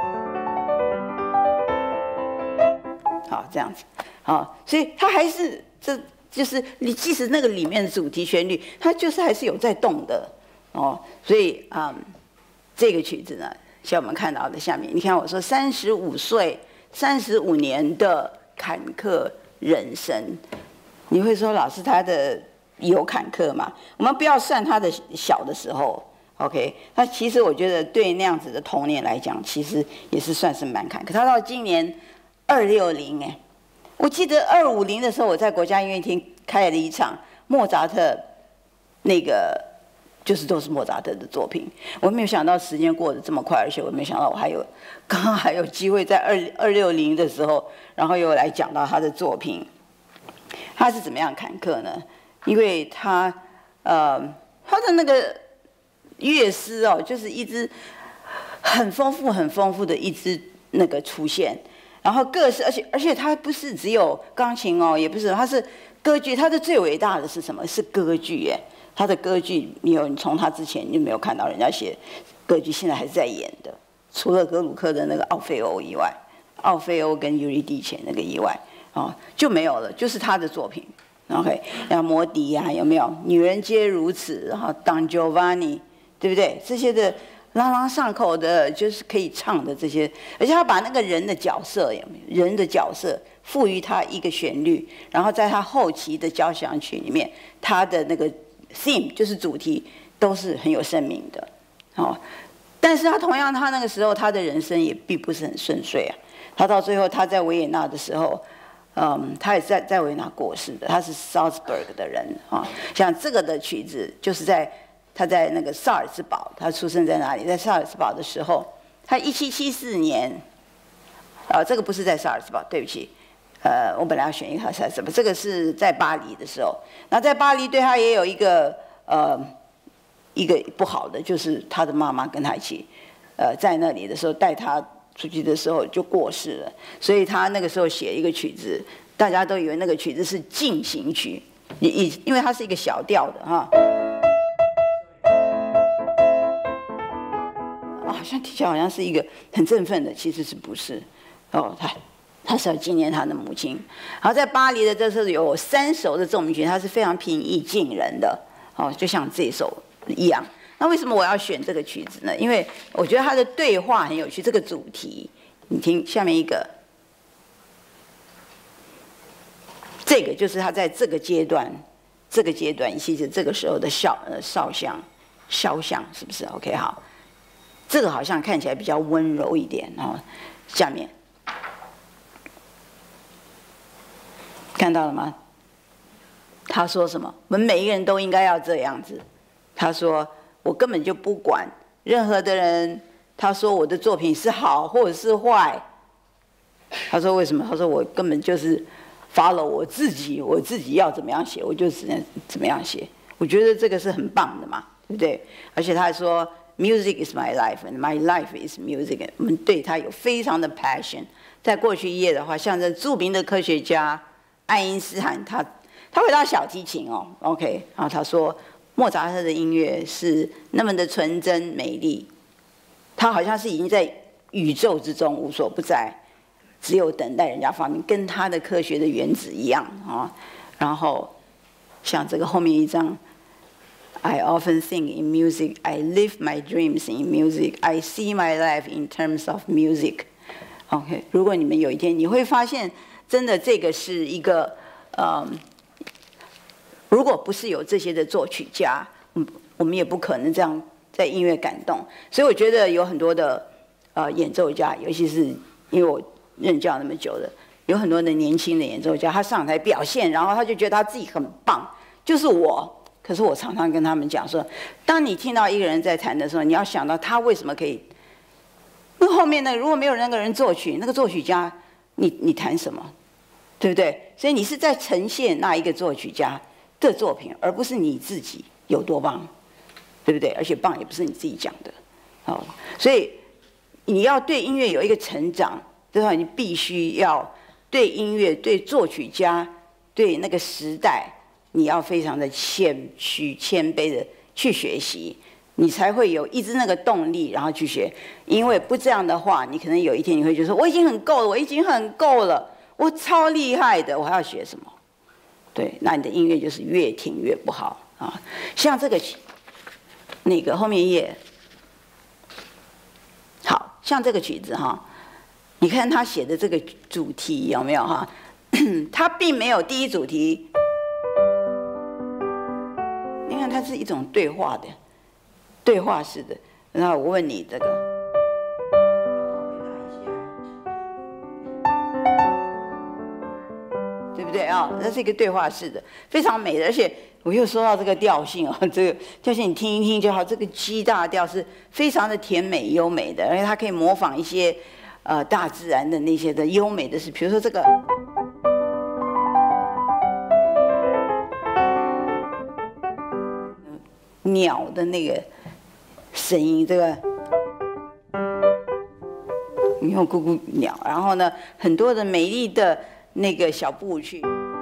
A: 好这样子，好，所以他还是这。就是你，即使那个里面的主题旋律，它就是还是有在动的哦。所以啊、嗯，这个曲子呢，像我们看到的下面，你看我说三十五岁、三十五年的坎坷人生，你会说老师他的有坎坷吗？我们不要算他的小的时候 ，OK？ 那其实我觉得对那样子的童年来讲，其实也是算是蛮坎坷。他到今年二六零哎。我记得二五零的时候，我在国家音乐厅开了一场莫扎特，那个就是都是莫扎特的作品。我没有想到时间过得这么快，而且我没有想到我还有刚刚还有机会在二二六零的时候，然后又来讲到他的作品。他是怎么样坎坷呢？因为他呃他的那个乐师哦，就是一支很丰富、很丰富的一支那个出现。然后各式，而且而且它不是只有钢琴哦，也不是，它是歌剧。它的最伟大的是什么？是歌剧耶！它的歌剧，你有你从它之前就没有看到人家写歌剧，现在还是在演的。除了格鲁克的那个奥菲欧以外，奥菲欧跟尤利蒂前那个以外，哦就没有了，就是他的作品。OK， 然后摩迪呀、啊，有没有？女人皆如此，然后 Don Giovanni， 对不对？这些的。朗朗上口的，就是可以唱的这些，而且他把那个人的角色有没有？人的角色赋予他一个旋律，然后在他后期的交响曲里面，他的那个 theme 就是主题都是很有生命的，哦。但是他同样，他那个时候他的人生也并不是很顺遂啊。他到最后他在维也纳的时候，嗯，他也是在在维也纳过世的，他是 Salzburg 的人啊。像这个的曲子就是在。他在那个萨尔茨堡，他出生在哪里？在萨尔茨堡的时候，他一七七四年，啊、呃，这个不是在萨尔茨堡，对不起，呃，我本来要选一个萨尔茨堡，这个是在巴黎的时候。那在巴黎对他也有一个呃一个不好的，就是他的妈妈跟他一起，呃，在那里的时候带他出去的时候就过世了，所以他那个时候写一个曲子，大家都以为那个曲子是进行曲，因因为它是一个小调的哈。好像听起来好像是一个很振奋的，其实是不是？哦，他他是要纪念他的母亲。然后在巴黎的这时候有三首的奏鸣曲，它是非常平易近人的，哦，就像这首一样。那为什么我要选这个曲子呢？因为我觉得它的对话很有趣，这个主题，你听下面一个，这个就是他在这个阶段，这个阶段，其实这个时候的肖呃肖像，肖像是不是 ？OK， 好。这个好像看起来比较温柔一点哦。下面看到了吗？他说什么？我们每一个人都应该要这样子。他说：“我根本就不管任何的人。”他说：“我的作品是好或者是坏。”他说：“为什么？”他说：“我根本就是 follow 我自己，我自己要怎么样写，我就只能怎么样写。”我觉得这个是很棒的嘛，对不对？而且他还说。Music is my life, and my life is music. 我们对他有非常的 passion。在过去一页的话，像这著名的科学家爱因斯坦，他他回到小提琴哦 ，OK， 然后他说莫扎特的音乐是那么的纯真美丽，他好像是已经在宇宙之中无所不在，只有等待人家发明，跟他的科学的原子一样啊。然后像这个后面一张。I often think in music. I live my dreams in music. I see my life in terms of music. OK， 如果你们有一天你会发现，真的这个是一个，嗯， 如果不是有这些的作曲家，嗯，我们也不可能这样在音乐感动。所以我觉得有很多的呃演奏家，尤其是因为我任教那么久了，有很多的年轻的演奏家，他上台表现，然后他就觉得他自己很棒，就是我。可是我常常跟他们讲说，当你听到一个人在弹的时候，你要想到他为什么可以。那后面呢，如果没有那个人作曲，那个作曲家，你你弹什么？对不对？所以你是在呈现那一个作曲家的作品，而不是你自己有多棒，对不对？而且棒也不是你自己讲的，好，所以你要对音乐有一个成长，对吧？你必须要对音乐、对作曲家、对那个时代。你要非常的谦虚、谦卑的去学习，你才会有一直那个动力，然后去学。因为不这样的话，你可能有一天你会觉得说，我已经很够了，我已经很够了，我超厉害的，我还要学什么？对，那你的音乐就是越听越不好啊。像这个那个后面一页，好像这个曲子哈，你看他写的这个主题有没有哈？他并没有第一主题。你看，它是一种对话的，对话式的。然后我问你这个，对不对啊？这是一个对话式的，非常美的。而且我又说到这个调性啊，这个调性你听一听就好。这个 G 大调是非常的甜美优美的，而且它可以模仿一些呃大自然的那些的优美的事，比如说这个。鸟的那个声音，这个你看咕咕鸟，然后呢，很多的美丽的那个小步曲，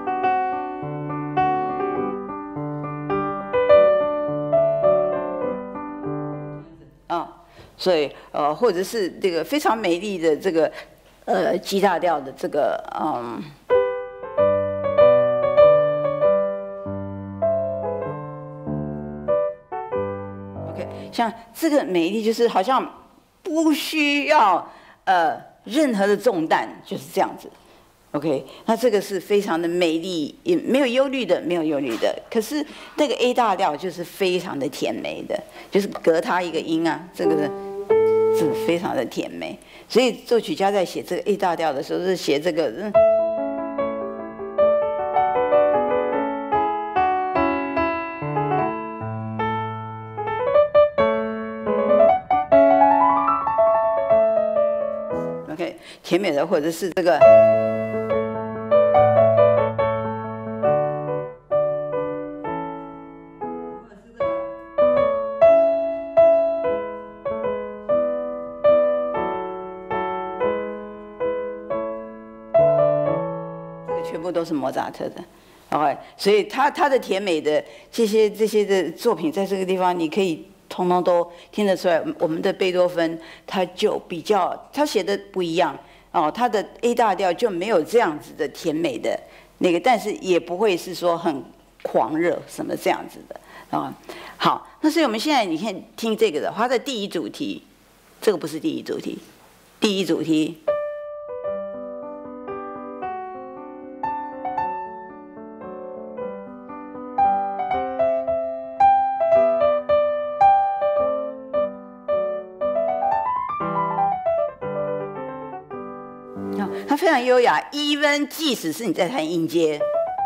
A: 啊，所以呃，或者是这个非常美丽的这个呃 G 大调的这个嗯。像这个美丽，就是好像不需要呃任何的重担，就是这样子。OK， 那这个是非常的美丽，也没有忧虑的，没有忧虑的。可是那个 A 大调就是非常的甜美的，就是隔它一个音啊，这个是非常的甜美。所以作曲家在写这个 A 大调的时候，是写这个。嗯甜美的，或者是这个，这个全部都是莫扎特的。OK， 所以他他的甜美的这些这些的作品，在这个地方你可以。通通都听得出来，我们的贝多芬他就比较，他写的不一样哦，他的 A 大调就没有这样子的甜美的那个，但是也不会是说很狂热什么这样子的啊、哦。好，那所以我们现在你看听这个的，它的第一主题，这个不是第一主题，第一主题。它非常优雅 ，even 即使是你在弹音阶，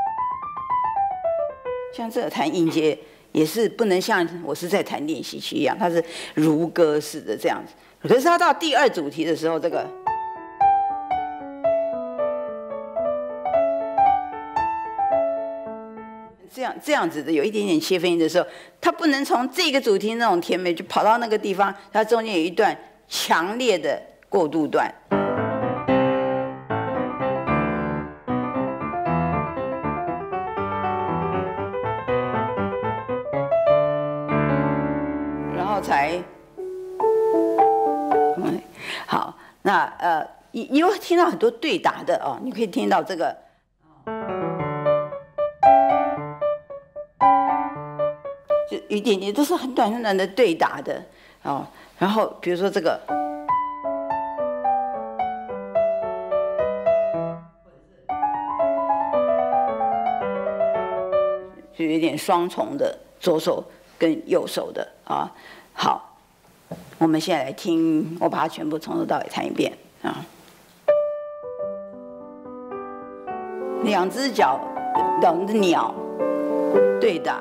A: 像这个弹音阶也是不能像我是在弹练习曲一样，它是如歌式的这样子。可是它到第二主题的时候，这个这样这样子的有一点点切分音的时候，它不能从这个主题那种甜美就跑到那个地方，它中间有一段强烈的过渡段。才，嗯，好，那呃，你你会听到很多对答的哦，你可以听到这个，就一点点都是很短很短的对答的哦。然后比如说这个， 就有点双重的左手跟右手的啊。好，我们现在来听，我把它全部从头到尾弹一遍啊。两只脚，两只鸟对打。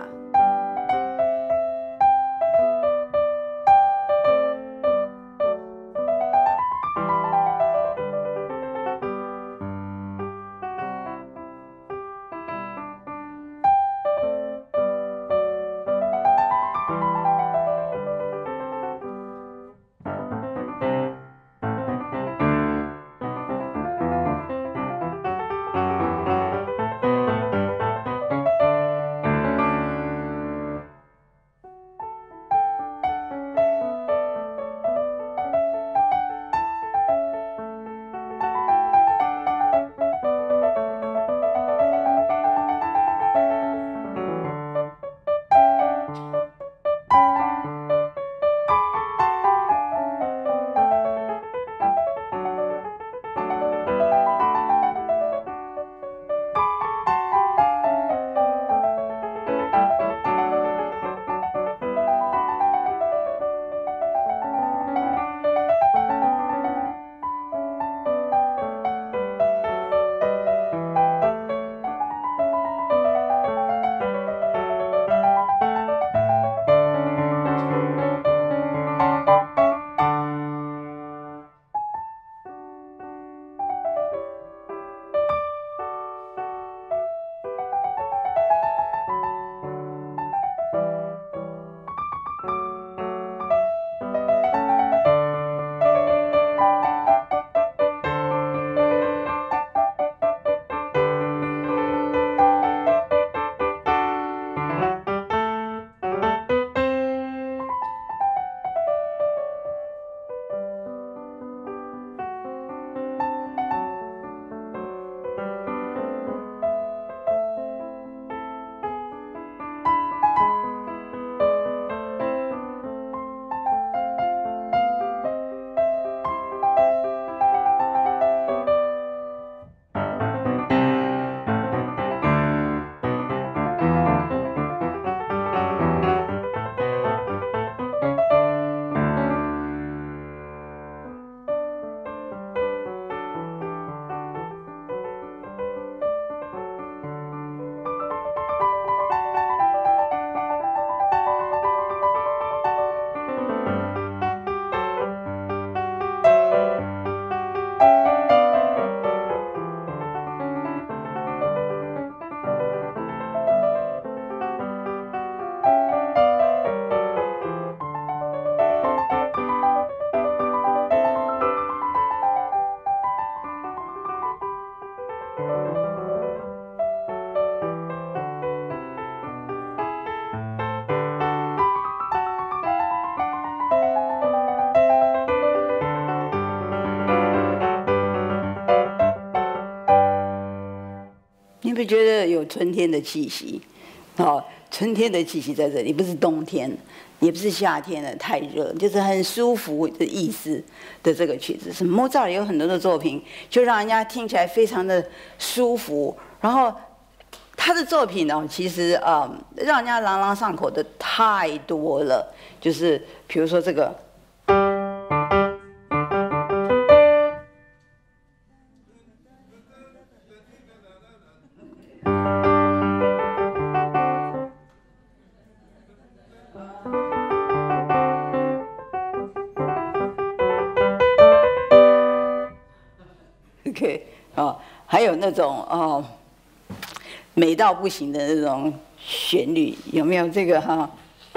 A: 你不觉得有春天的气息？哦，春天的气息在这里，不是冬天，也不是夏天的太热，就是很舒服的意思的这个曲子。是莫扎特有很多的作品，就让人家听起来非常的舒服。然后他的作品呢，其实啊、嗯，让人家朗朗上口的太多了。就是比如说这个。OK， 哦，还有那种哦，美到不行的那种旋律，有没有这个哈？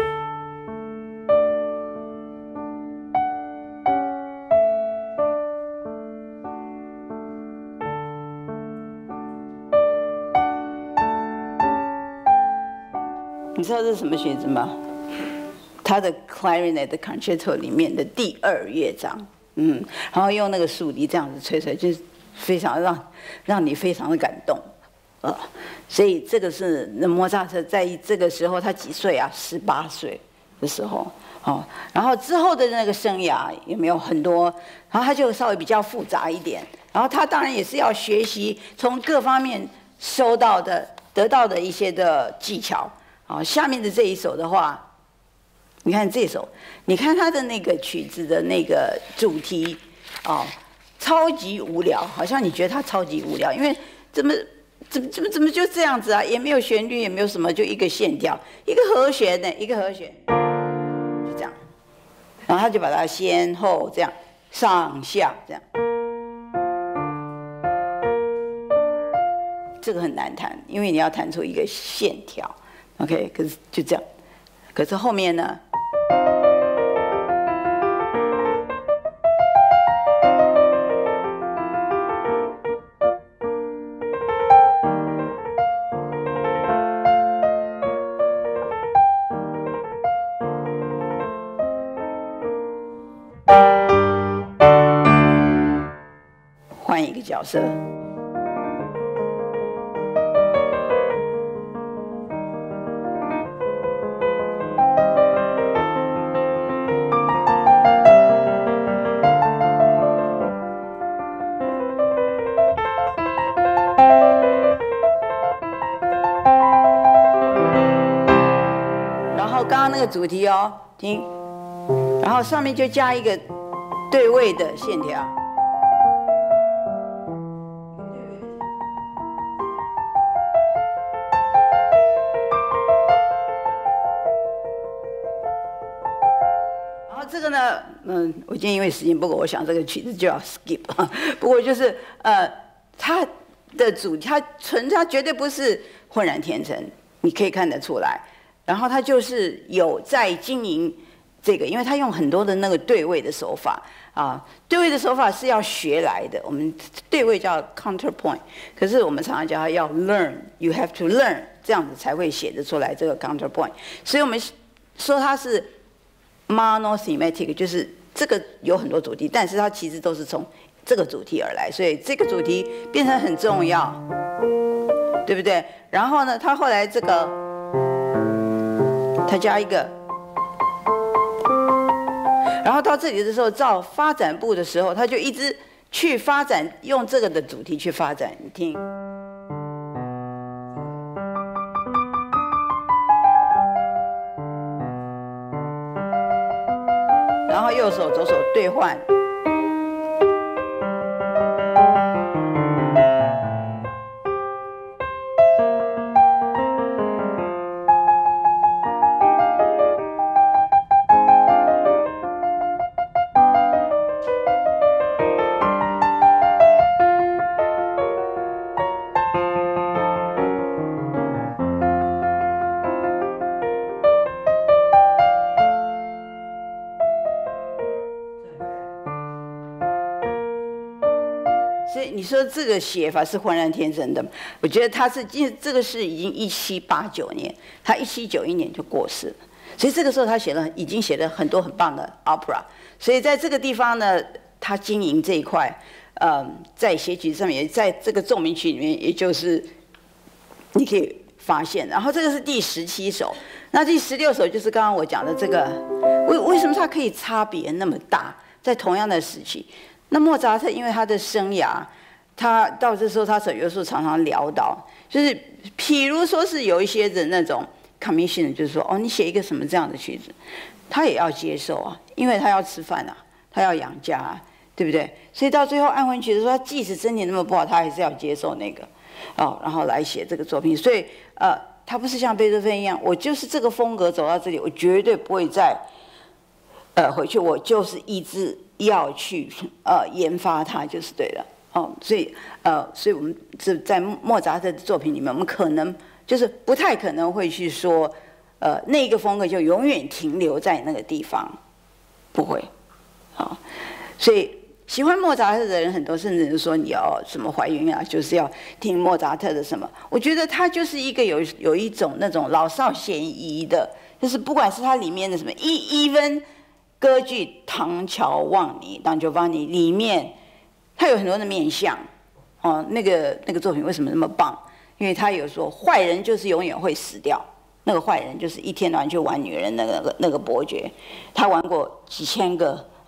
A: 你知道这是什么曲子吗？他的 Clarinet Concerto 里面的第二乐章，嗯，然后用那个竖笛这样子吹吹，就是非常让让你非常的感动，呃，所以这个是莫扎特在这个时候他几岁啊？十八岁的时候，哦，然后之后的那个生涯有没有很多？然后他就稍微比较复杂一点，然后他当然也是要学习从各方面收到的得到的一些的技巧。好，下面的这一首的话，你看这首，你看它的那个曲子的那个主题，哦，超级无聊，好像你觉得它超级无聊，因为怎么怎么怎么怎么就这样子啊，也没有旋律，也没有什么，就一个线条，一个和弦呢，一个和弦，就这样，然后他就把它先后这样上下这样。这个很难弹，因为你要弹出一个线条 ，OK？ 可是就这样，可是后面呢？换一个角色。刚刚那个主题哦，听，然后上面就加一个对位的线条，然后这个呢，嗯，我今天因为时间不够，我想这个曲子就要 skip 啊。不过就是呃，它的主题，它纯，它绝对不是浑然天成，你可以看得出来。然后他就是有在经营这个，因为他用很多的那个对位的手法啊，对位的手法是要学来的。我们对位叫 counterpoint， 可是我们常常叫它要 learn，you have to learn， 这样子才会写得出来这个 counterpoint。所以我们说它是 monothematic， 就是这个有很多主题，但是它其实都是从这个主题而来，所以这个主题变成很重要，对不对？然后呢，他后来这个。它加一个，然后到这里的时候，照发展部的时候，他就一直去发展，用这个的主题去发展。你听，然后右手左手对换。所以你说这个写法是浑然天成的，我觉得他是，因为这个是已经一七八九年，他一七九一年就过世了，所以这个时候他写了，已经写了很多很棒的 opera， 所以在这个地方呢，他经营这一块，嗯，在写曲上面，在这个奏鸣曲里面，也就是你可以发现，然后这个是第十七首，那第十六首就是刚刚我讲的这个，为为什么它可以差别那么大，在同样的时期？那莫扎特因为他的生涯，他到这时候他有时候常常潦倒，就是譬如说是有一些的那种 commission， 就是说哦，你写一个什么这样的曲子，他也要接受啊，因为他要吃饭啊，他要养家啊，对不对？所以到最后安魂曲的时候，他即使身体那么不好，他还是要接受那个哦，然后来写这个作品。所以呃，他不是像贝多芬一样，我就是这个风格走到这里，我绝对不会再呃回去，我就是一直。要去呃研发它就是对了哦，所以呃，所以我们是在莫扎特的作品里面，我们可能就是不太可能会去说，呃，那个风格就永远停留在那个地方，不会，啊、哦，所以喜欢莫扎特的人很多，甚至是说你要什么怀孕啊，就是要听莫扎特的什么，我觉得他就是一个有有一种那种老少咸宜的，就是不管是它里面的什么一 even。歌剧《唐乔望尼》当乔望尼里面，它有很多的面向，哦，那个那个作品为什么那么棒？因为他有说坏人就是永远会死掉，那个坏人就是一天到晚去玩女人那个那个伯爵，他玩过几千个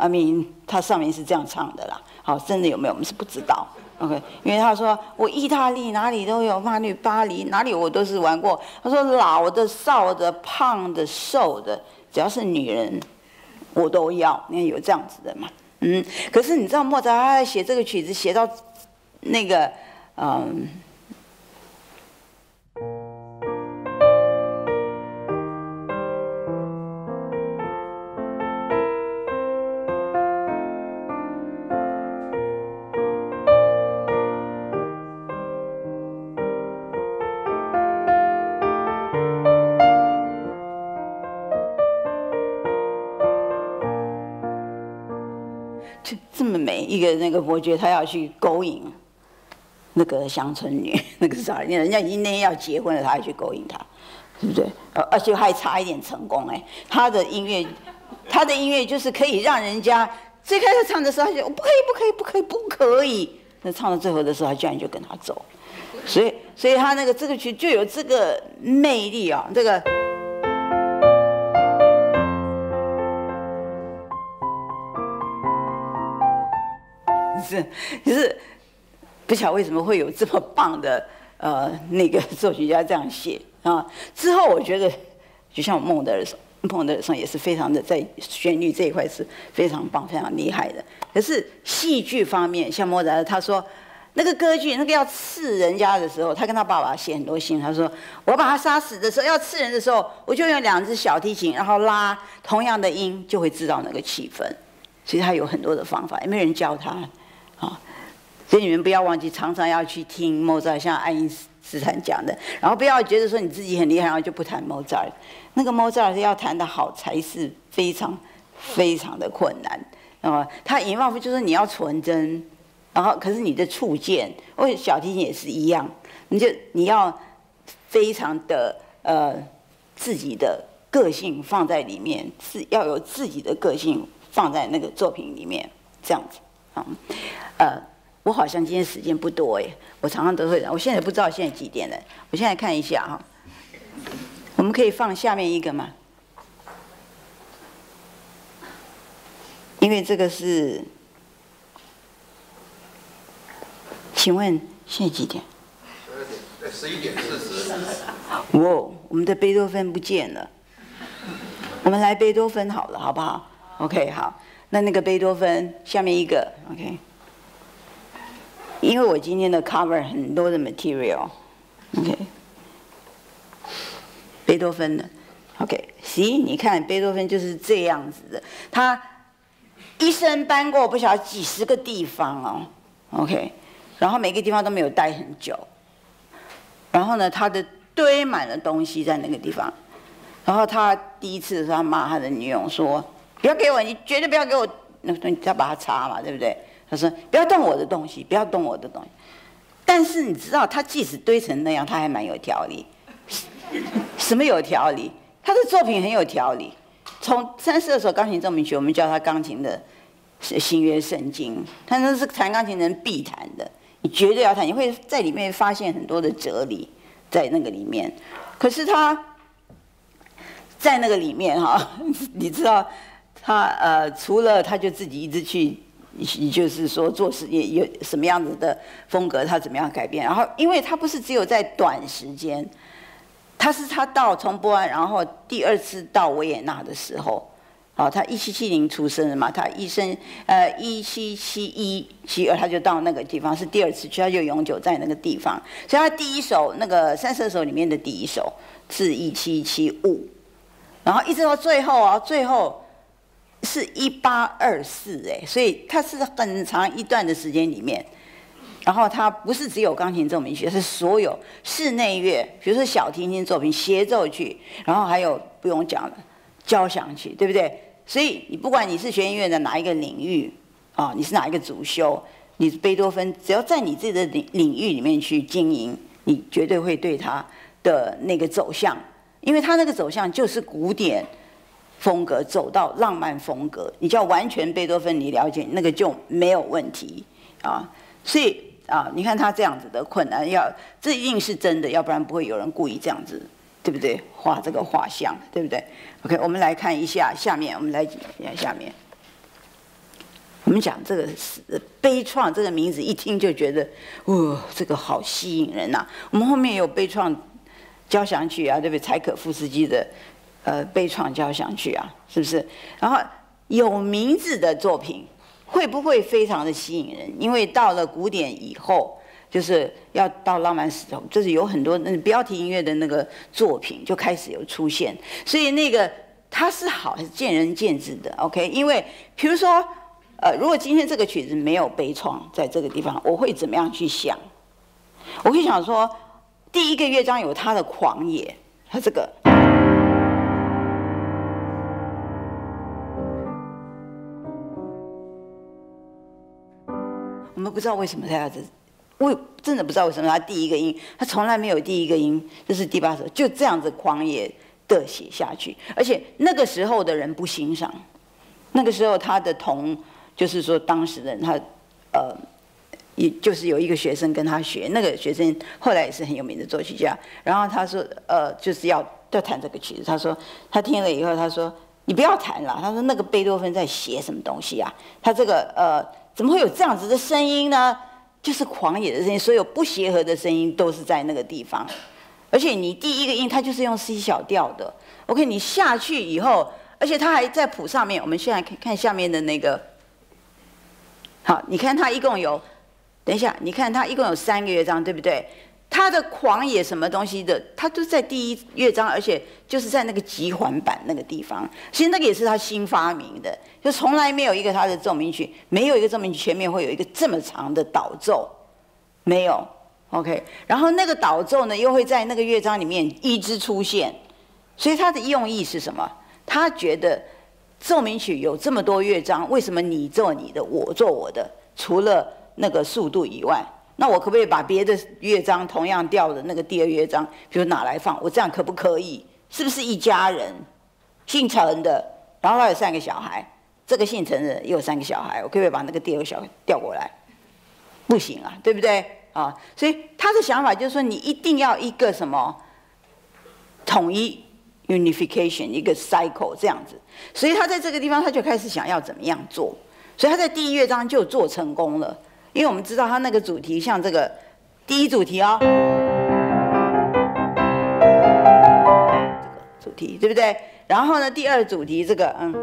A: I mean， 他上面是这样唱的啦。好，真的有没有我们是不知道。OK， 因为他说我意大利哪里都有，巴黎巴黎哪里我都是玩过。他说老的、少的、胖的、瘦的，只要是女人，我都要。你看有这样子的嘛？嗯。可是你知道莫扎特他在写这个曲子写到那个嗯。这么美一个那个伯爵，他要去勾引那个乡村女，那个少年，人家已经那天要结婚了，他还去勾引她，对不对？而且还差一点成功哎！他的音乐，他的音乐就是可以让人家最开始唱的时候，他就不可以，不可以，不可以，不可以。那唱到最后的时候，他居然就跟他走，所以，所以他那个这个曲就有这个魅力啊，这个。是，就是不晓得为什么会有这么棒的呃那个作曲家这样写啊。之后我觉得，就像孟德尔松，孟德尔松也是非常的在旋律这一块是非常棒、非常厉害的。可是戏剧方面，像莫扎特，他说那个歌剧那个要刺人家的时候，他跟他爸爸写很多信，他说我把他杀死的时候，要刺人的时候，我就用两只小提琴，然后拉同样的音，就会知道那个气氛。其实他有很多的方法，也没有人教他。啊，所以你们不要忘记，常常要去听莫扎特，像爱因斯坦讲的，然后不要觉得说你自己很厉害，然后就不弹莫扎特。那个莫扎特要弹得好，才是非常非常的困难啊。他引发就是你要纯真，然后可是你的触键，或者小提琴也是一样，你就你要非常的呃自己的个性放在里面，是要有自己的个性放在那个作品里面，这样子。啊，呃，我好像今天时间不多哎，我常常都会，我现在不知道现在几点了，我现在看一下哈，我们可以放下面一个吗？因为这个是，请问现在几点？
B: 十二点，十一点四十。
A: 哇，我们的贝多芬不见了，我们来贝多芬好了，好不好 ？OK， 好。那那个贝多芬下面一个 ，OK， 因为我今天的 cover 很多的 material，OK， 贝多芬的 ，OK， 行，你看贝多芬就是这样子的，他一生搬过不晓得几十个地方哦 ，OK， 然后每个地方都没有待很久，然后呢，他的堆满了东西在那个地方，然后他第一次的时候，他骂他的女友说。不要给我，你绝对不要给我，那你要把它擦嘛，对不对？他说不要动我的东西，不要动我的东西。但是你知道，他即使堆成那样，他还蛮有条理。什么有条理？他的作品很有条理。从三十二首钢琴奏鸣曲，我们叫他钢琴的新约圣经，他那是弹钢琴人必弹的，你绝对要弹，你会在里面发现很多的哲理在那个里面。可是他在那个里面哈，你知道。他呃，除了他就自己一直去，就是说做事业有什么样子的风格，他怎么样改变。然后，因为他不是只有在短时间，他是他到从波兰，然后第二次到维也纳的时候，啊，他一七七零出生的嘛，他一生呃一七七一七二他就到那个地方，是第二次去，他就永久在那个地方。所以他第一首那个三十二首里面的第一首是一七七五，然后一直到最后啊，最后。是一八二四哎，所以它是很长一段的时间里面，然后它不是只有钢琴奏鸣曲，是所有室内乐，比如说小提琴作品、协奏曲，然后还有不用讲了，交响曲，对不对？所以你不管你是学音乐的哪一个领域啊，你是哪一个主修，你贝多芬只要在你自己的领领域里面去经营，你绝对会对他的那个走向，因为他那个走向就是古典。风格走到浪漫风格，你叫完全贝多芬，你了解那个就没有问题啊。所以啊，你看他这样子的困难，要这一定是真的，要不然不会有人故意这样子，对不对？画这个画像，对不对 ？OK， 我们来看一下下面，我们来看下面。 们讲这个悲怆这个名字，一听就觉得，哦，这个好吸引人呐、啊。我们后面也有悲怆交响曲啊，对不对？柴可夫斯基的呃悲怆交响曲啊，是不是？然后有名字的作品会不会非常的吸引人？因为到了古典以后，就是要到浪漫时候，就是有很多那标题音乐的那个作品就开始有出现，所以那个它是好还是见仁见智的 ，OK？ 因为比如说，呃，如果今天这个曲子没有悲怆在这个地方，我会怎么样去想？我会想说，第一个乐章有它的狂野，它这个。我们不知道为什么他要这，我真的不知道为什么他第一个音，他从来没有第一个音，这是第八首，就这样子狂野的写下去，而且那个时候的人不欣赏，那个时候他的同，就是说当时的人他，呃，也就是有一个学生跟他学，那个学生后来也是很有名的作曲家，然后他说，呃，就是要要弹这个曲子，他说他听了以后，他说你不要弹了，他说那个贝多芬在写什么东西啊？他这个呃。怎么会有这样子的声音呢？就是狂野的声音，所有不协和的声音都是在那个地方。而且你第一个音，它就是用 C 小调的。OK， 你下去以后，而且它还在谱上面。我们现在看看下面的那个，好，你看它一共有，等一下，你看它一共有三个乐章，对不对？它的狂野什么东西的，它都在第一乐章，而且就是在那个急缓板那个地方。其实那个也是他新发明的，就从来没有一个他的奏鸣曲，没有一个奏鸣曲前面会有一个这么长的导奏，没有。OK， 然后那个导奏呢，又会在那个乐章里面一直出现，所以它的用意是什么？他觉得奏鸣曲有这么多乐章，为什么你奏你的，我奏我的？除了那个速度以外。那我可不可以把别的乐章同样调的那个第二乐章，比如拿来放？我这样可不可以？是不是一家人？姓陈的，然后他有三个小孩，这个姓陈的也有三个小孩，我可不可以把那个第二个小孩调过来？不行啊，对不对？啊，所以他的想法就是说，你一定要一个什么统一 unification 一个 cycle 这样子。所以他在这个地方他就开始想要怎么样做，所以他在第一乐章就做成功了。因为我们知道他那个主题，像这个第一主题哦，这个主题对不对？然后呢，第二主题这个嗯，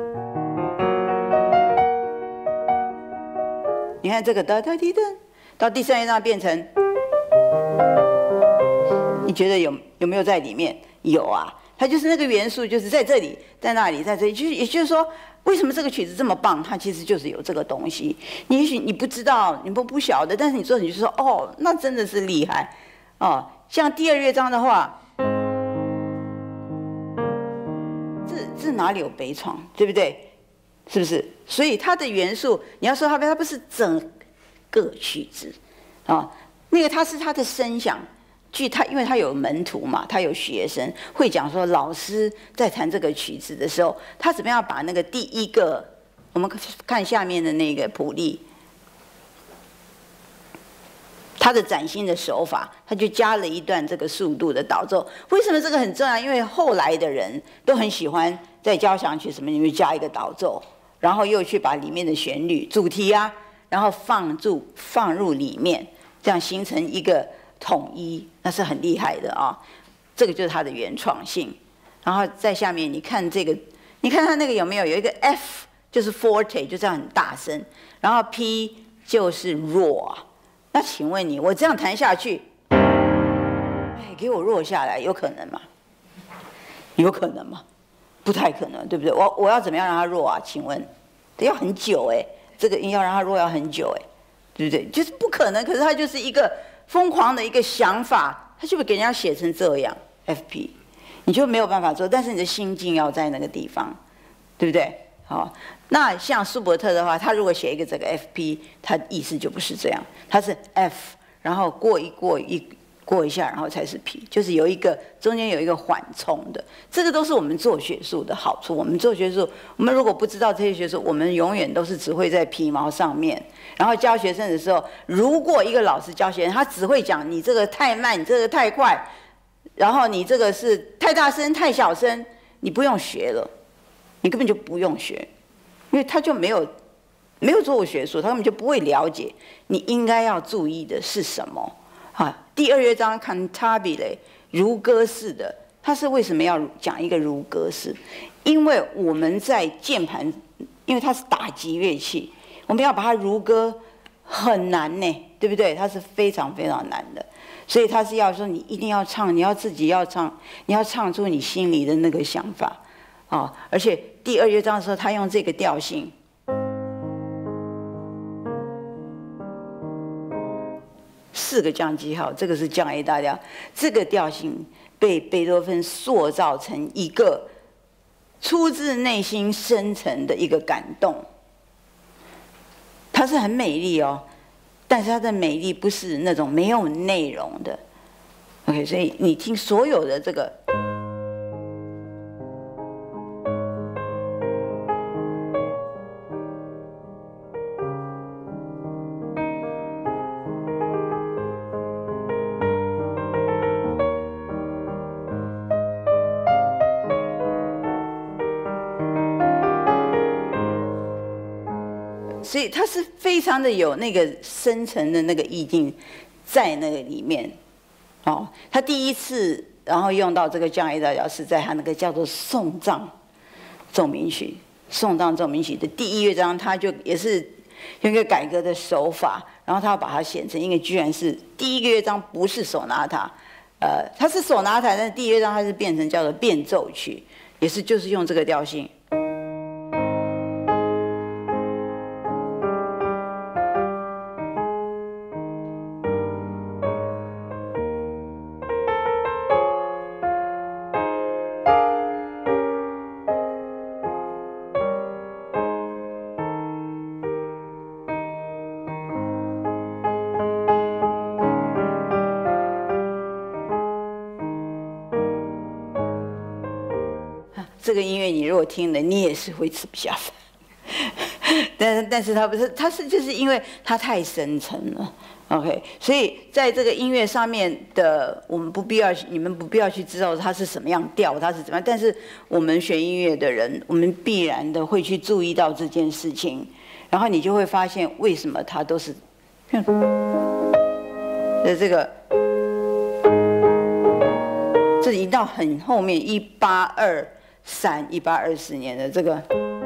A: 你看这个哒哒滴噔，到第三乐章变成，你觉得有有没有在里面？有啊，它就是那个元素，就是在这里，在那里，在这里，就是也就是说。为什么这个曲子这么棒？它其实就是有这个东西。你也许你不知道，你不不晓得，但是你做你就说哦，那真的是厉害哦。像第二乐章的话，这这哪里有悲怆，对不对？是不是？所以它的元素，你要说它它不是整个曲子啊、哦，那个它是它的声响。据他，因为他有门徒嘛，他有学生，会讲说老师在弹这个曲子的时候，他怎么样把那个第一个，我们看下面的那个谱例，他的崭新的手法，他就加了一段这个速度的导奏。为什么这个很重要？因为后来的人都很喜欢在交响曲什么里面加一个导奏，然后又去把里面的旋律、主题啊，然后放入放入里面，这样形成一个。统一，那是很厉害的啊！这个就是它的原创性。然后在下面，你看这个，你看它那个有没有有一个 F， 就是 forte， 就这样很大声，然后 P 就是弱。那请问你，我这样弹下去，哎，给我弱下来，有可能吗？有可能吗？不太可能，对不对？我我要怎么样让它弱啊？请问，要很久哎、欸，这个音要让它弱要很久哎、欸，对不对？就是不可能。可是它就是一个。疯狂的一个想法，他就会给人家写成这样 ，F P， 你就没有办法做，但是你的心境要在那个地方，对不对？好，那像舒伯特的话，他如果写一个这个 F P， 他意思就不是这样，他是 F， 然后过一过一过一下，然后才是 P， 就是有一个中间有一个缓冲的，这个都是我们做学术的好处。我们做学术，我们如果不知道这些学术，我们永远都是只会在皮毛上面。然后教学生的时候，如果一个老师教学生，他只会讲你这个太慢，你这个太快，然后你这个是太大声、太小声，你不用学了，你根本就不用学，因为他就没有没有做过学术，他根本就不会了解你应该要注意的是什么。啊，第二乐章 cantabile 如歌式的，它是为什么要讲一个如歌式？因为我们在键盘，因为它是打击乐器，我们要把它如歌很难呢，对不对？它是非常非常难的，所以它是要说你一定要唱，你要自己要唱，你要唱出你心里的那个想法啊、哦！而且第二乐章的时候，他用这个调性。四个降记号，这个是降 A 大调，这个调性被贝多芬塑造成一个出自内心深层的一个感动。它是很美丽哦，但是它的美丽不是那种没有内容的。OK， 所以你听所有的这个。所以它是非常的有那个深层的那个意境在那个里面，哦，他第一次然后用到这个降 A 大调是在他那个叫做送葬奏鸣曲，送葬奏鸣曲的第一乐章，他就也是用一个改革的手法，然后他要把它写成，因为居然是第一个乐章不是手拿塔，呃，它是手拿塔，但是第一乐章它是变成叫做变奏曲，也是就是用这个调性。这个音乐你如果听了，你也是会吃不下饭。但是，但是它不是，它是就是因为它太深沉了 ，OK。所以在这个音乐上面的，我们不必要，你们不必要去知道它是什么样调，它是怎么样。但是我们学音乐的人，我们必然的会去注意到这件事情，然后你就会发现为什么它都是，的这个。这已经到很后面，一八二三、一八二四年的这个，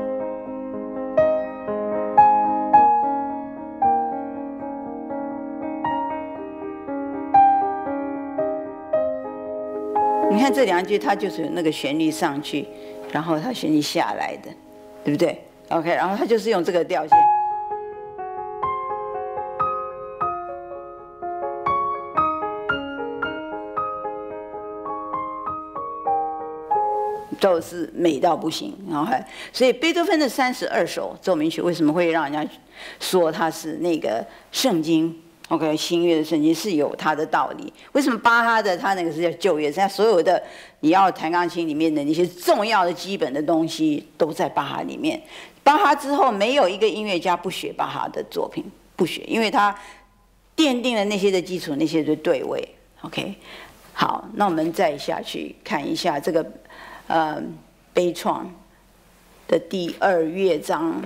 A: 你看这两句，它就是有那个旋律上去，然后它旋律下来的，对不对 ？OK， 然后它就是用这个调性。都是美到不行，然后还所以贝多芬的三十二首奏鸣曲为什么会让人家说它是那个圣经 ？OK， 新约的圣经是有它的道理。为什么巴哈的他那个是叫旧约？现在所有的你要弹钢琴里面的那些重要的基本的东西都在巴哈里面。巴哈之后没有一个音乐家不学巴哈的作品，不学，因为他奠定了那些的基础，那些的对位。OK， 好，那我们再下去看一下这个。呃，悲怆的第二乐章，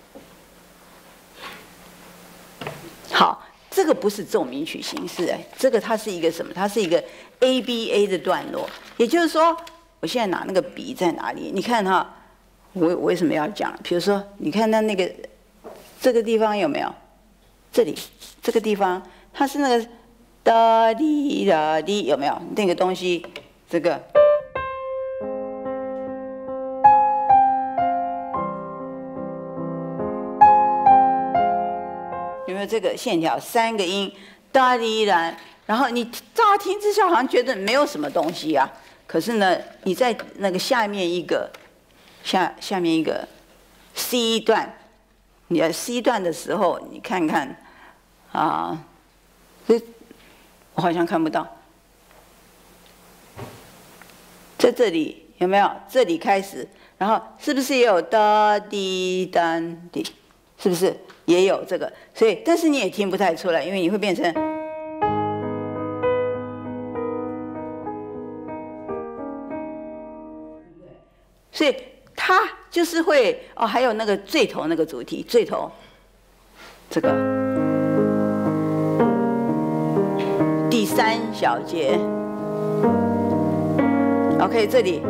A: 好，这个不是奏鸣曲形式，哎，这个它是一个什么？它是一个 A B A 的段落，也就是说，我现在拿那个笔在哪里？你看哈，我我为什么要讲？比如说，你看它那个这个地方有没有？这里这个地方，它是那个哒滴哒滴，有没有那个东西？这个。有没有这个线条？三个音，哒哩啦，然后你乍听之下好像觉得没有什么东西啊，可是呢，你在那个下面一个下下面一个 C 段，你在 C 段的时候，你看看啊，这我好像看不到，在这里有没有？这里开始，然后是不是也有哒滴单滴？是不是？也有这个，所以但是你也听不太出来，因为你会变成，所以它就是会哦，还有那个最头那个主题，最头这个第三小节 ，OK， 这里。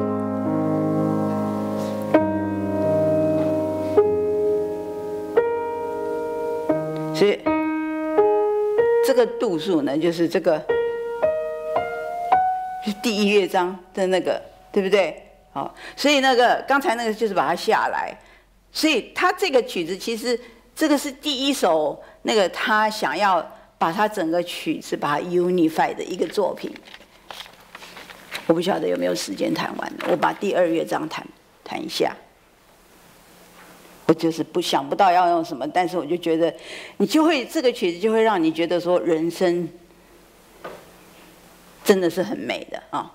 A: 所以这个度数呢，就是这个，就是第一乐章的那个，对不对？好，所以那个刚才那个就是把它下来，所以他这个曲子其实这个是第一首那个他想要把他整个曲子把它 unify 的一个作品。我不晓得有没有时间弹完了，我把第二乐章弹弹一下。我就是不想不到要用什么，但是我就觉得，你就会这个曲子就会让你觉得说人生真的是很美的啊。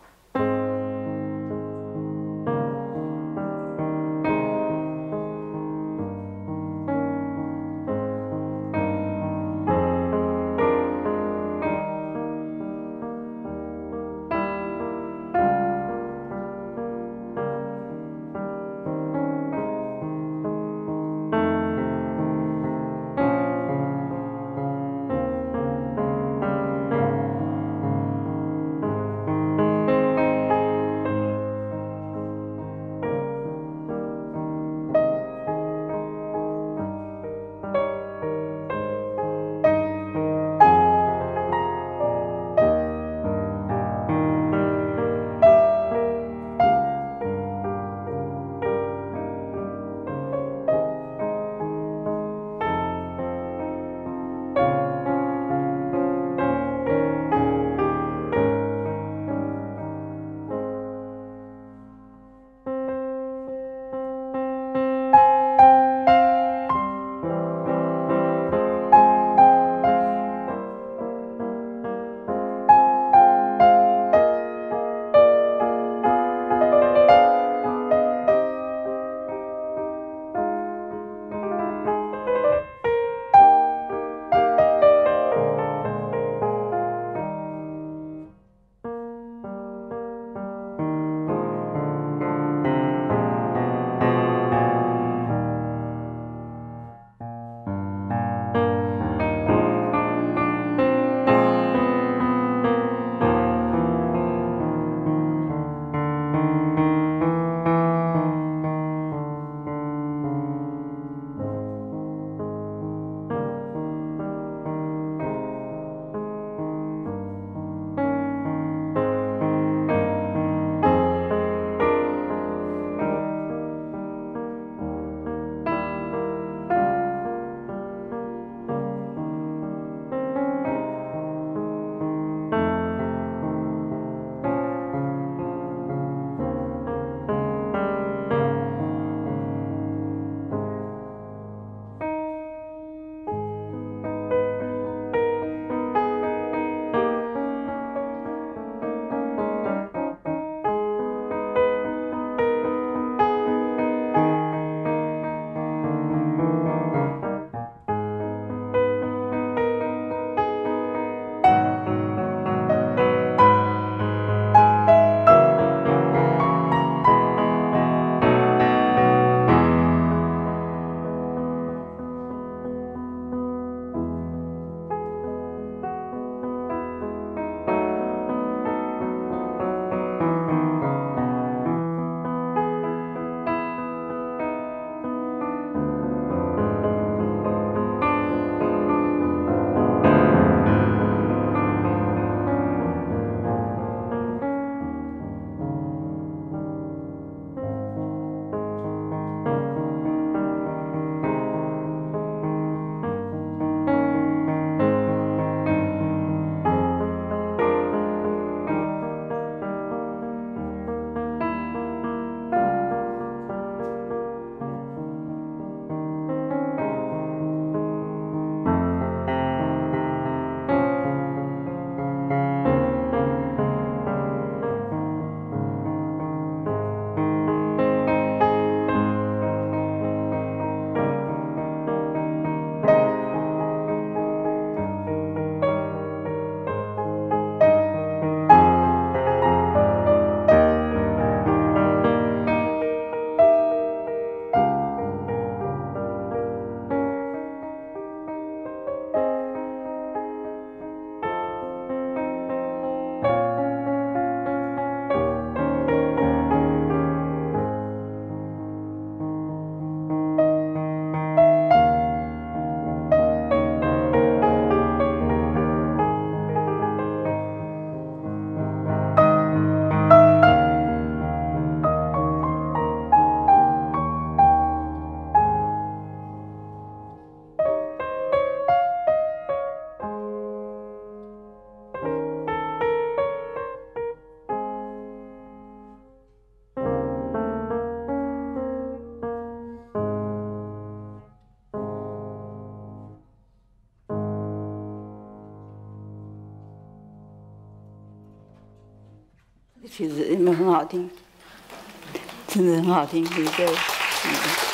A: 曲子有没有很好听？真的很好听，对不对？嗯。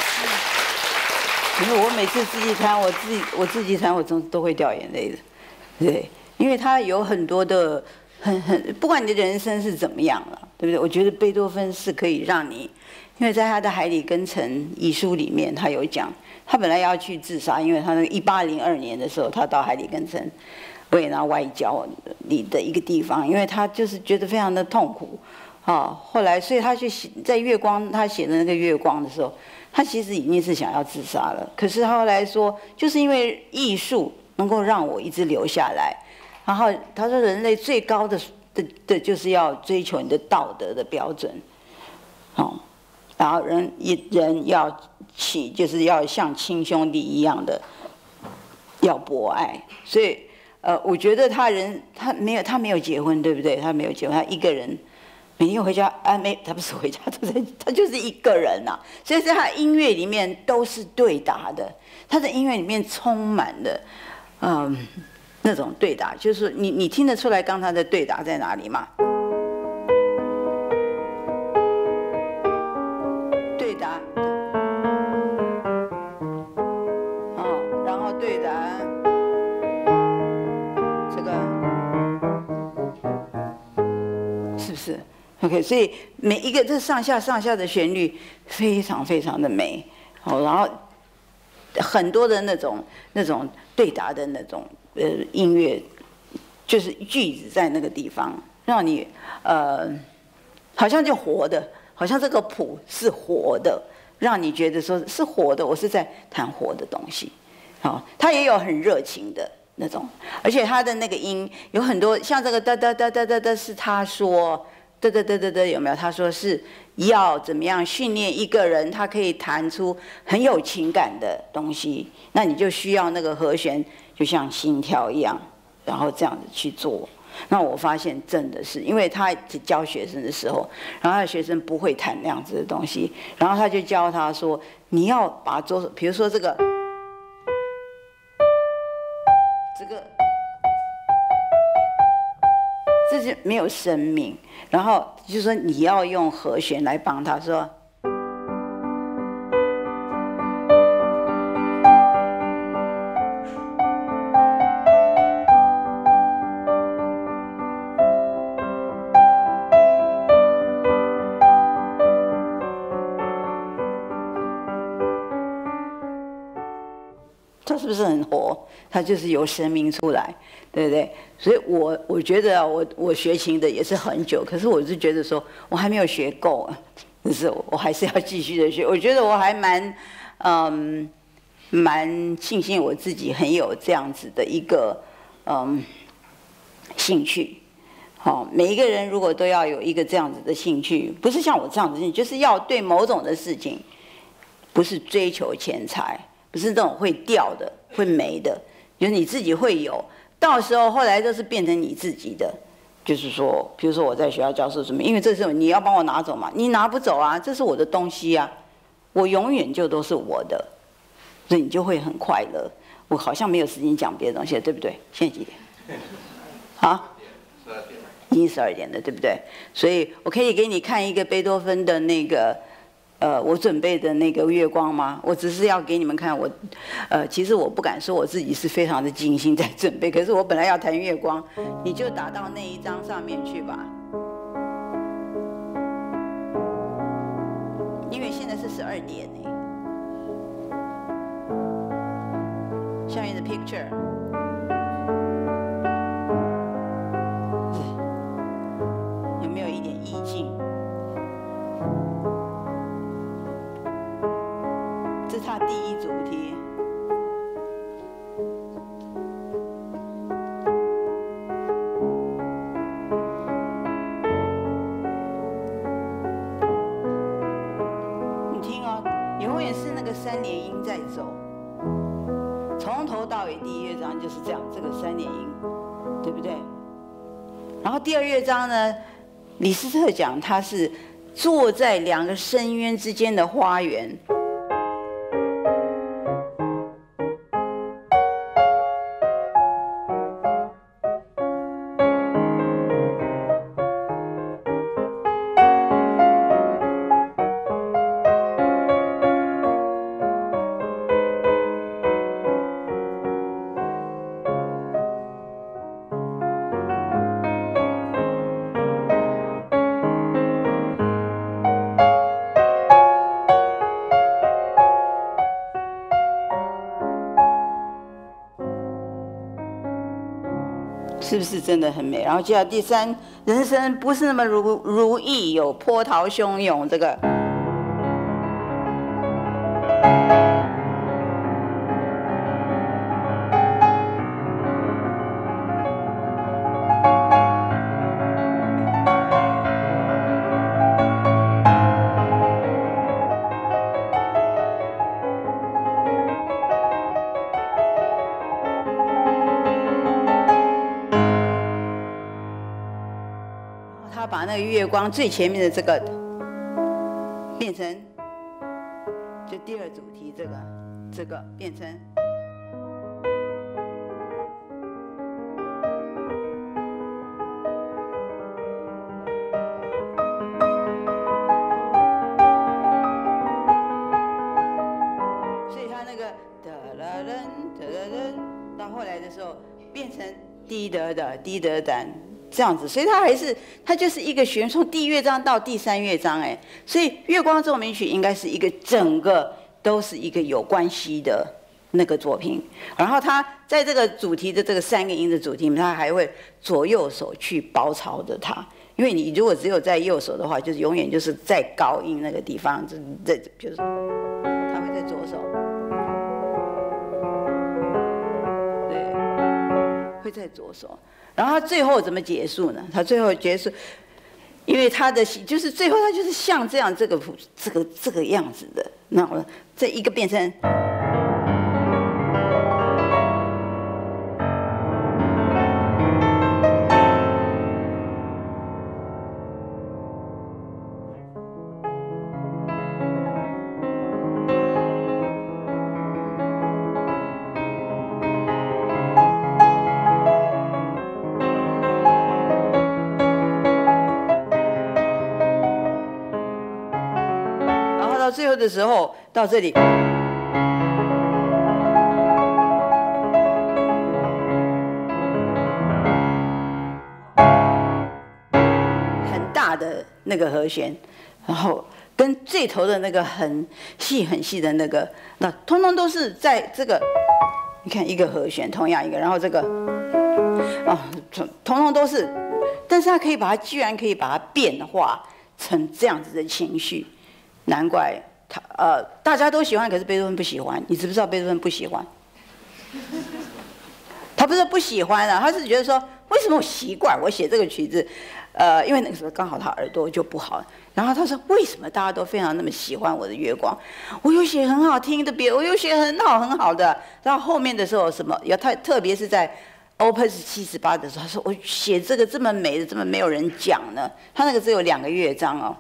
A: 因为我每次自己弹，我自己我自己弹，我总都会掉眼泪的，对，因为它有很多的很很，不管你的人生是怎么样了，对不对？我觉得贝多芬是可以让你，因为在他的《海里根城》遗书里面，他有讲，他本来要去自杀，因为他那个一八零二年的时候，他到海里根城维也纳外交里的一个地方，因为他就是觉得非常的痛苦，啊，后来所以他去写在月光，他写的那个月光的时候。他其实已经是想要自杀了，可是他后来说，就是因为艺术能够让我一直留下来。然后他说，人类最高的的的就是要追求你的道德的标准，哦，然后人一人要起就是要像亲兄弟一样的要博爱。所以呃，我觉得他人他没有他没有结婚，对不对？他没有结婚，他一个人。每天回家啊，没，他不是回家，他在，他就是一个人呐、啊。所以在他音乐里面都是对答的，他的音乐里面充满了，嗯，那种对答，就是你你听得出来刚才的对答在哪里吗？对答，哦，然后对答，这个是不是？ OK， 所以每一个这上下上下的旋律非常非常的美，好，然后很多的那种那种对答的那种呃音乐，就是句子在那个地方，让你呃好像就活的，好像这个谱是活的，让你觉得说是活的，我是在弹活的东西，好，它也有很热情的那种，而且它的那个音有很多，像这个哒哒哒哒哒哒是他说。 对对对对对，有没有？他说是要怎么样训练一个人，他可以弹出很有情感的东西。那你就需要那个和弦，就像心跳一样，然后这样子去做。那我发现真的是，因为他教学生的时候，然后他的学生不会弹那样子的东西，然后他就教他说，你要把左手，比如说这个，这个。 这是没有生命，然后就是说你要用和弦来帮他说，它是不是很活？它就是有生命出来，对不对？所以我我觉得我我学琴的也是很久，可是我是觉得说我还没有学够，就是我还是要继续的学。我觉得我还蛮嗯蛮庆幸我自己很有这样子的一个嗯兴趣。好、哦，每一个人如果都要有一个这样子的兴趣，不是像我这样子的兴趣，就是要对某种的事情，不是追求钱财。 不是这种会掉的、会没的，就是你自己会有，到时候后来都是变成你自己的。就是说，比如说我在学校教授什么，因为这是你要帮我拿走嘛，你拿不走啊，这是我的东西啊，我永远就都是我的，所以你就会很快乐。我好像没有时间讲别的东西了，对不对？现在几点？啊？已经十二点了，对不对？所以我可以给你看一个贝多芬的那个。 呃，我准备的那个月光吗？我只是要给你们看我，呃，其实我不敢说我自己是非常的精心在准备，可是我本来要弹月光，你就打到那一张上面去吧，因为现在是十二点呢。下面的 picture， 有没有一点意境？ 这是他第一主题。你听哦，永远是那个三连音在走，从头到尾第一乐章就是这样，这个三连音，对不对？然后第二乐章呢，李斯特讲他是坐在两个深渊之间的花园。 是不是真的很美？然后接下来第三，人生不是那么如如意，有波涛汹涌，这个。他把那个月光最前面的这个变成，就第二主题这个这个变成，所以他那个哒啦噔哒啦噔，到后来的时候变成滴得的滴得胆。这样子，所以它还是它就是一个旋，从第一乐章到第三乐章，哎，所以《月光奏鸣曲》应该是一个整个都是一个有关系的那个作品。然后它在这个主题的这个三个音的主题，它还会左右手去包抄着它，因为你如果只有在右手的话，就是永远就是在高音那个地方，就在比如说它会在左手，对，会在左手。然后他最后怎么结束呢？他最后结束，因为他的就是最后他就是像这样这个这个这个样子的，那我这一个变成。到最后的时候，到这里，很大的那个和弦，然后跟最头的那个很细很细的那个，那通通都是在这个，你看一个和弦，同样一个，然后这个，哦，通通都是，但是他可以把它，居然可以把它变化成这样子的情绪。难怪他呃大家都喜欢，可是贝多芬不喜欢。你知不知道贝多芬不喜欢？他不是不喜欢啊，他是觉得说，为什么我习惯我写这个曲子，呃，因为那个时候刚好他耳朵就不好。然后他说，为什么大家都非常那么喜欢我的月光？我有写很好听的别，我有写很好很好的。然后后面的时候什么，要特特别是在 Opus 七十八的时候，他说我写这个这么美的，这么没有人讲呢。他那个只有两个乐章哦。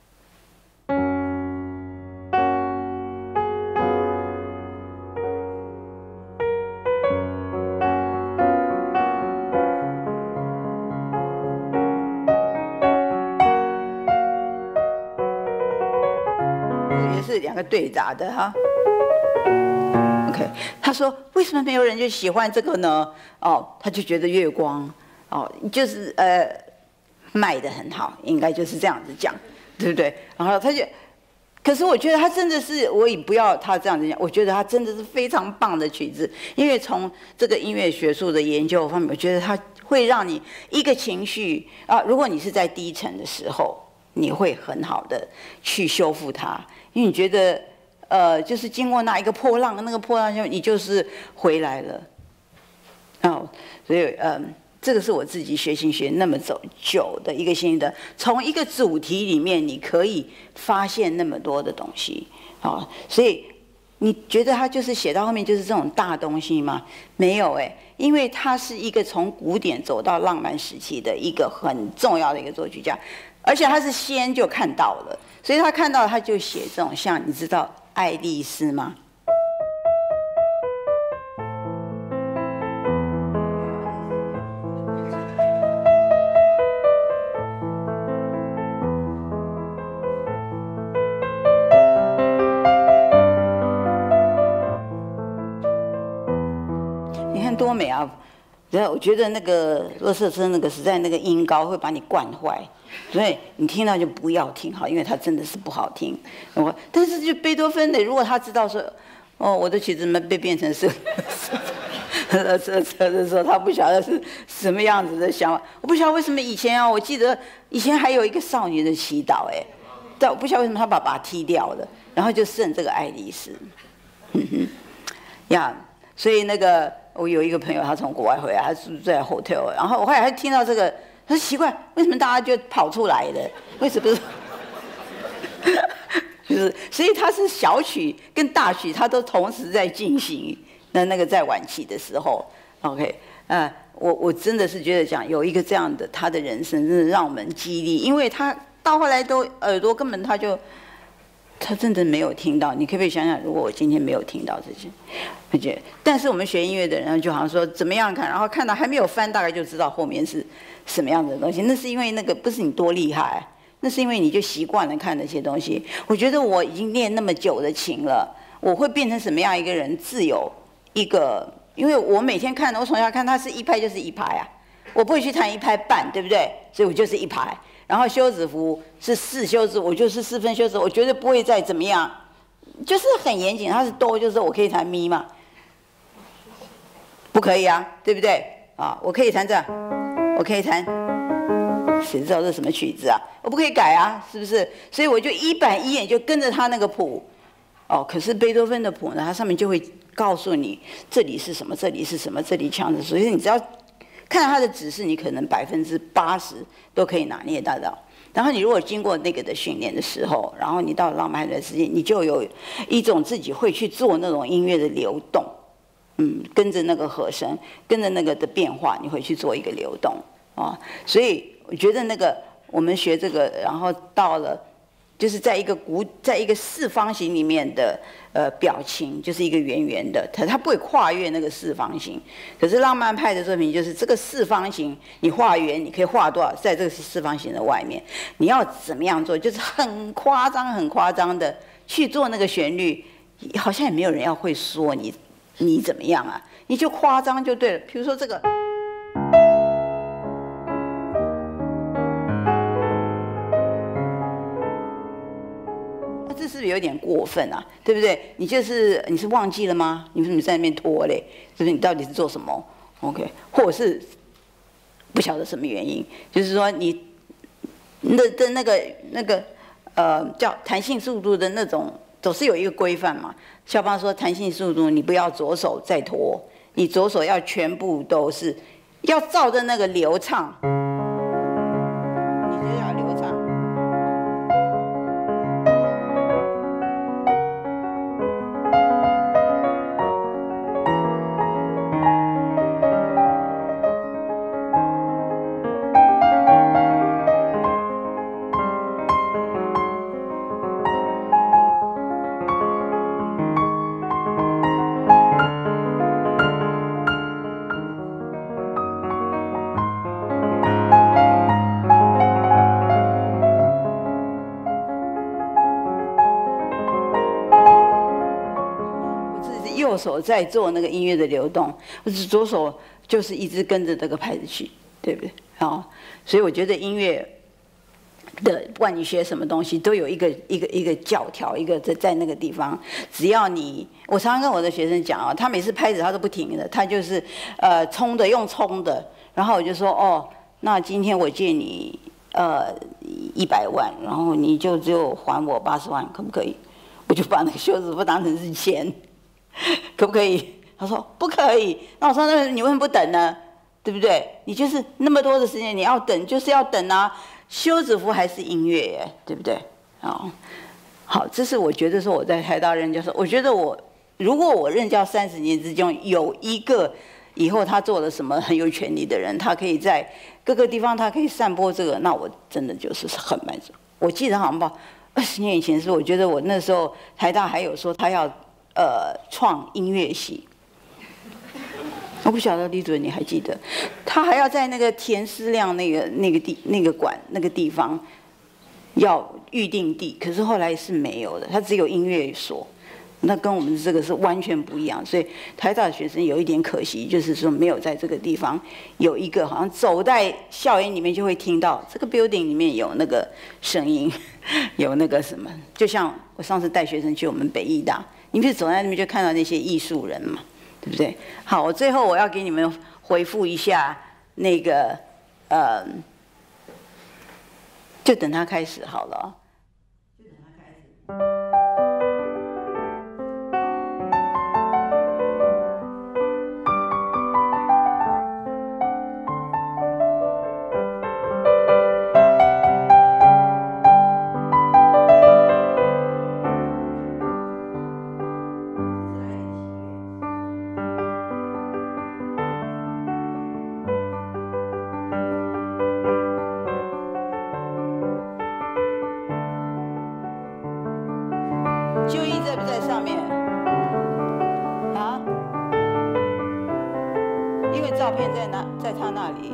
A: 是两个对答的哈 ，OK。他说为什么没有人就喜欢这个呢？哦，他就觉得月光哦，就是呃卖得很好，应该就是这样子讲，对不对？然后他就，可是我觉得他真的是，我也不要他这样子讲，我觉得他真的是非常棒的曲子，因为从这个音乐学术的研究方面，我觉得它会让你一个情绪啊，如果你是在低沉的时候，你会很好的去修复它。因为你觉得，呃，就是经过那一个波浪，那个波浪就你就是回来了，哦，所以，嗯，这个是我自己学琴学那么走久的一个心得。从一个主题里面，你可以发现那么多的东西，哦，所以你觉得他就是写到后面就是这种大东西吗？没有哎，因为他是一个从古典走到浪漫时期的一个很重要的一个作曲家，而且他是先就看到了。所以他看到他就写这种像你知道爱丽丝吗？你看多美啊！然后我觉得那个乐色车那个实在那个音高会把你惯坏，所以你听到就不要听好，因为它真的是不好听。我但是就贝多芬的，如果他知道说，哦，我的曲子怎么被变成是， 勒车车的时候，他不晓得是什么样子的想法。我不晓得为什么以前啊，我记得以前还有一个少女的祈祷，哎，但我不晓得为什么他把爸踢掉了，然后就剩这个爱丽丝。嗯哼，呀，所以那个我有一个朋友，他从国外回来，他住在 hotel， 然后我后来还听到这个，他说奇怪，为什么大家就跑出来了？为什么？就是，所以它是小曲跟大曲，它都同时在进行。那那个在晚期的时候 ，OK， 呃，我我真的是觉得讲有一个这样的他的人生，真的让我们激励，因为他到后来都耳朵根本他就他真的没有听到。你可不可以想想，如果我今天没有听到这些，我觉得，但是我们学音乐的人就好像说怎么样看，然后看到还没有翻，大概就知道后面是什么样子的东西。那是因为那个不是你多厉害。那是因为你就习惯了看那些东西。我觉得我已经练那么久的琴了，我会变成什么样一个人？自有一个，因为我每天看，我从小看它是一拍就是一拍啊，我不会去弹一拍半，对不对？所以我就是一拍。然后休止符是四休止，我就是四分休止，我绝对不会再怎么样，就是很严谨。它是哆，就是我可以弹咪嘛，不可以啊，对不对？啊，我可以弹这样，我可以弹。谁知道这是什么曲子啊？我不可以改啊，是不是？所以我就一板一眼就跟着他那个谱。哦，可是贝多芬的谱呢，它上面就会告诉你这里是什么，这里是什么，这里强的。所以你只要看他的指示，你可能百分之八十都可以拿捏得到。然后你如果经过那个的训练的时候，然后你到浪漫的时间，你就有一种自己会去做那种音乐的流动，嗯，跟着那个和声，跟着那个的变化，你会去做一个流动啊。所以我觉得那个我们学这个，然后到了就是在一个鼓，在一个四方形里面的呃表情，就是一个圆圆的，它它不会跨越那个四方形。可是浪漫派的作品就是这个四方形，你画圆，你可以画多少，在这个四方形的外面，你要怎么样做，就是很夸张、很夸张的去做那个旋律，好像也没有人要会说你你怎么样啊，你就夸张就对了。比如说这个。这是不是有点过分啊？对不对？你就是你是忘记了吗？你为什么在那边拖嘞？就是你到底是做什么 ？OK， 或者是不晓得什么原因？就是说你那的那个那个呃叫弹性速度的那种，总是有一个规范嘛。肖邦说弹性速度，你不要左手再拖，你左手要全部都是要照着那个流畅。右手在做那个音乐的流动，左手就是一直跟着这个拍子去，对不对？啊，所以我觉得音乐的不管你学什么东西，都有一个一个一个教条，一个在在那个地方。只要你，我常常跟我的学生讲啊，他每次拍子他都不停的，他就是呃冲的用冲的，然后我就说哦，那今天我借你呃一百万，然后你就只有还我八十万，可不可以？我就把那个休止符当成是钱。可不可以？他说不可以。那我说那你为什么不等呢？对不对？你就是那么多的时间，你要等就是要等啊。休止符还是音乐耶，对不对？哦，好，这是我觉得说我在台大任教说，我觉得我如果我任教三十年之中有一个以后他做了什么很有权利的人，他可以在各个地方他可以散播这个，那我真的就是很满足。我记得好像吧，二十年以前是我觉得我那时候台大还有说他要。呃，创音乐系，我不晓得李主任你还记得，他还要在那个田思亮那个那个地那个馆那个地方要预定地，可是后来是没有的，他只有音乐所，那跟我们这个是完全不一样，所以台大的学生有一点可惜，就是说没有在这个地方有一个好像走在校园里面就会听到这个 building 里面有那个声音，有那个什么，就像我上次带学生去我们北艺大。你不是走在那边就看到那些艺术人嘛？ 对不对？好，我最后我要给你们回复一下那个，呃，就等他开始好了。就等他开始。就医在不在上面？啊？因为照片在那，在他那里。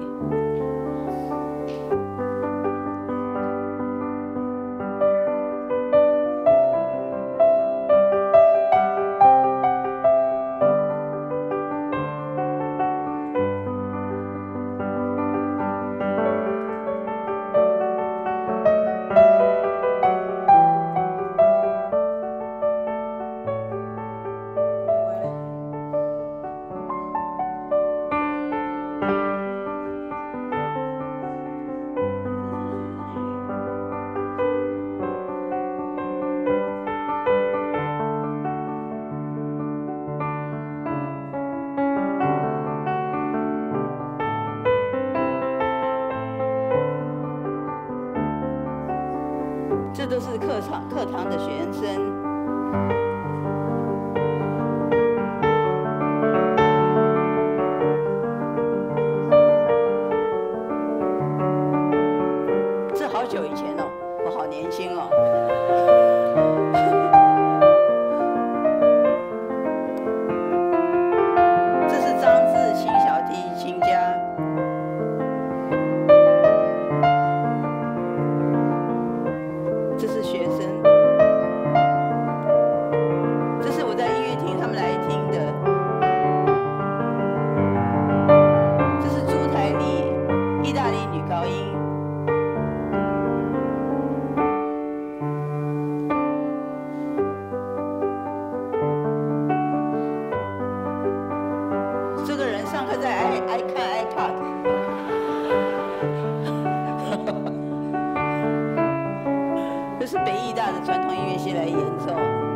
A: 这都是课堂课堂的学生。这好久以前哦，我好年轻哦。这是张志清小提琴家。这是学生，这是我在音乐厅他们来听的。这是朱台丽，意大利女高音。这个人上课在爱爱看 iPad。这是北艺大的传统音乐系来演奏。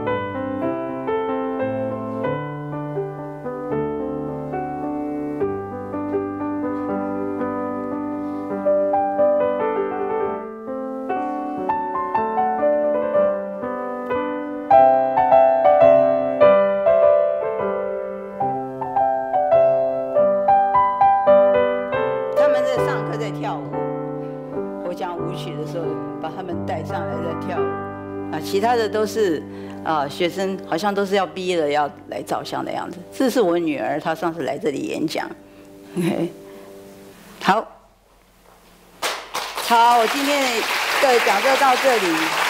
A: 他们在上课在跳舞。我讲舞曲的时候，把他们带上来在跳舞啊，其他的都是啊学生，好像都是要毕业了要来照相的样子。这是我女儿，她上次来这里演讲。OK， 好，好，我今天的讲座到这里。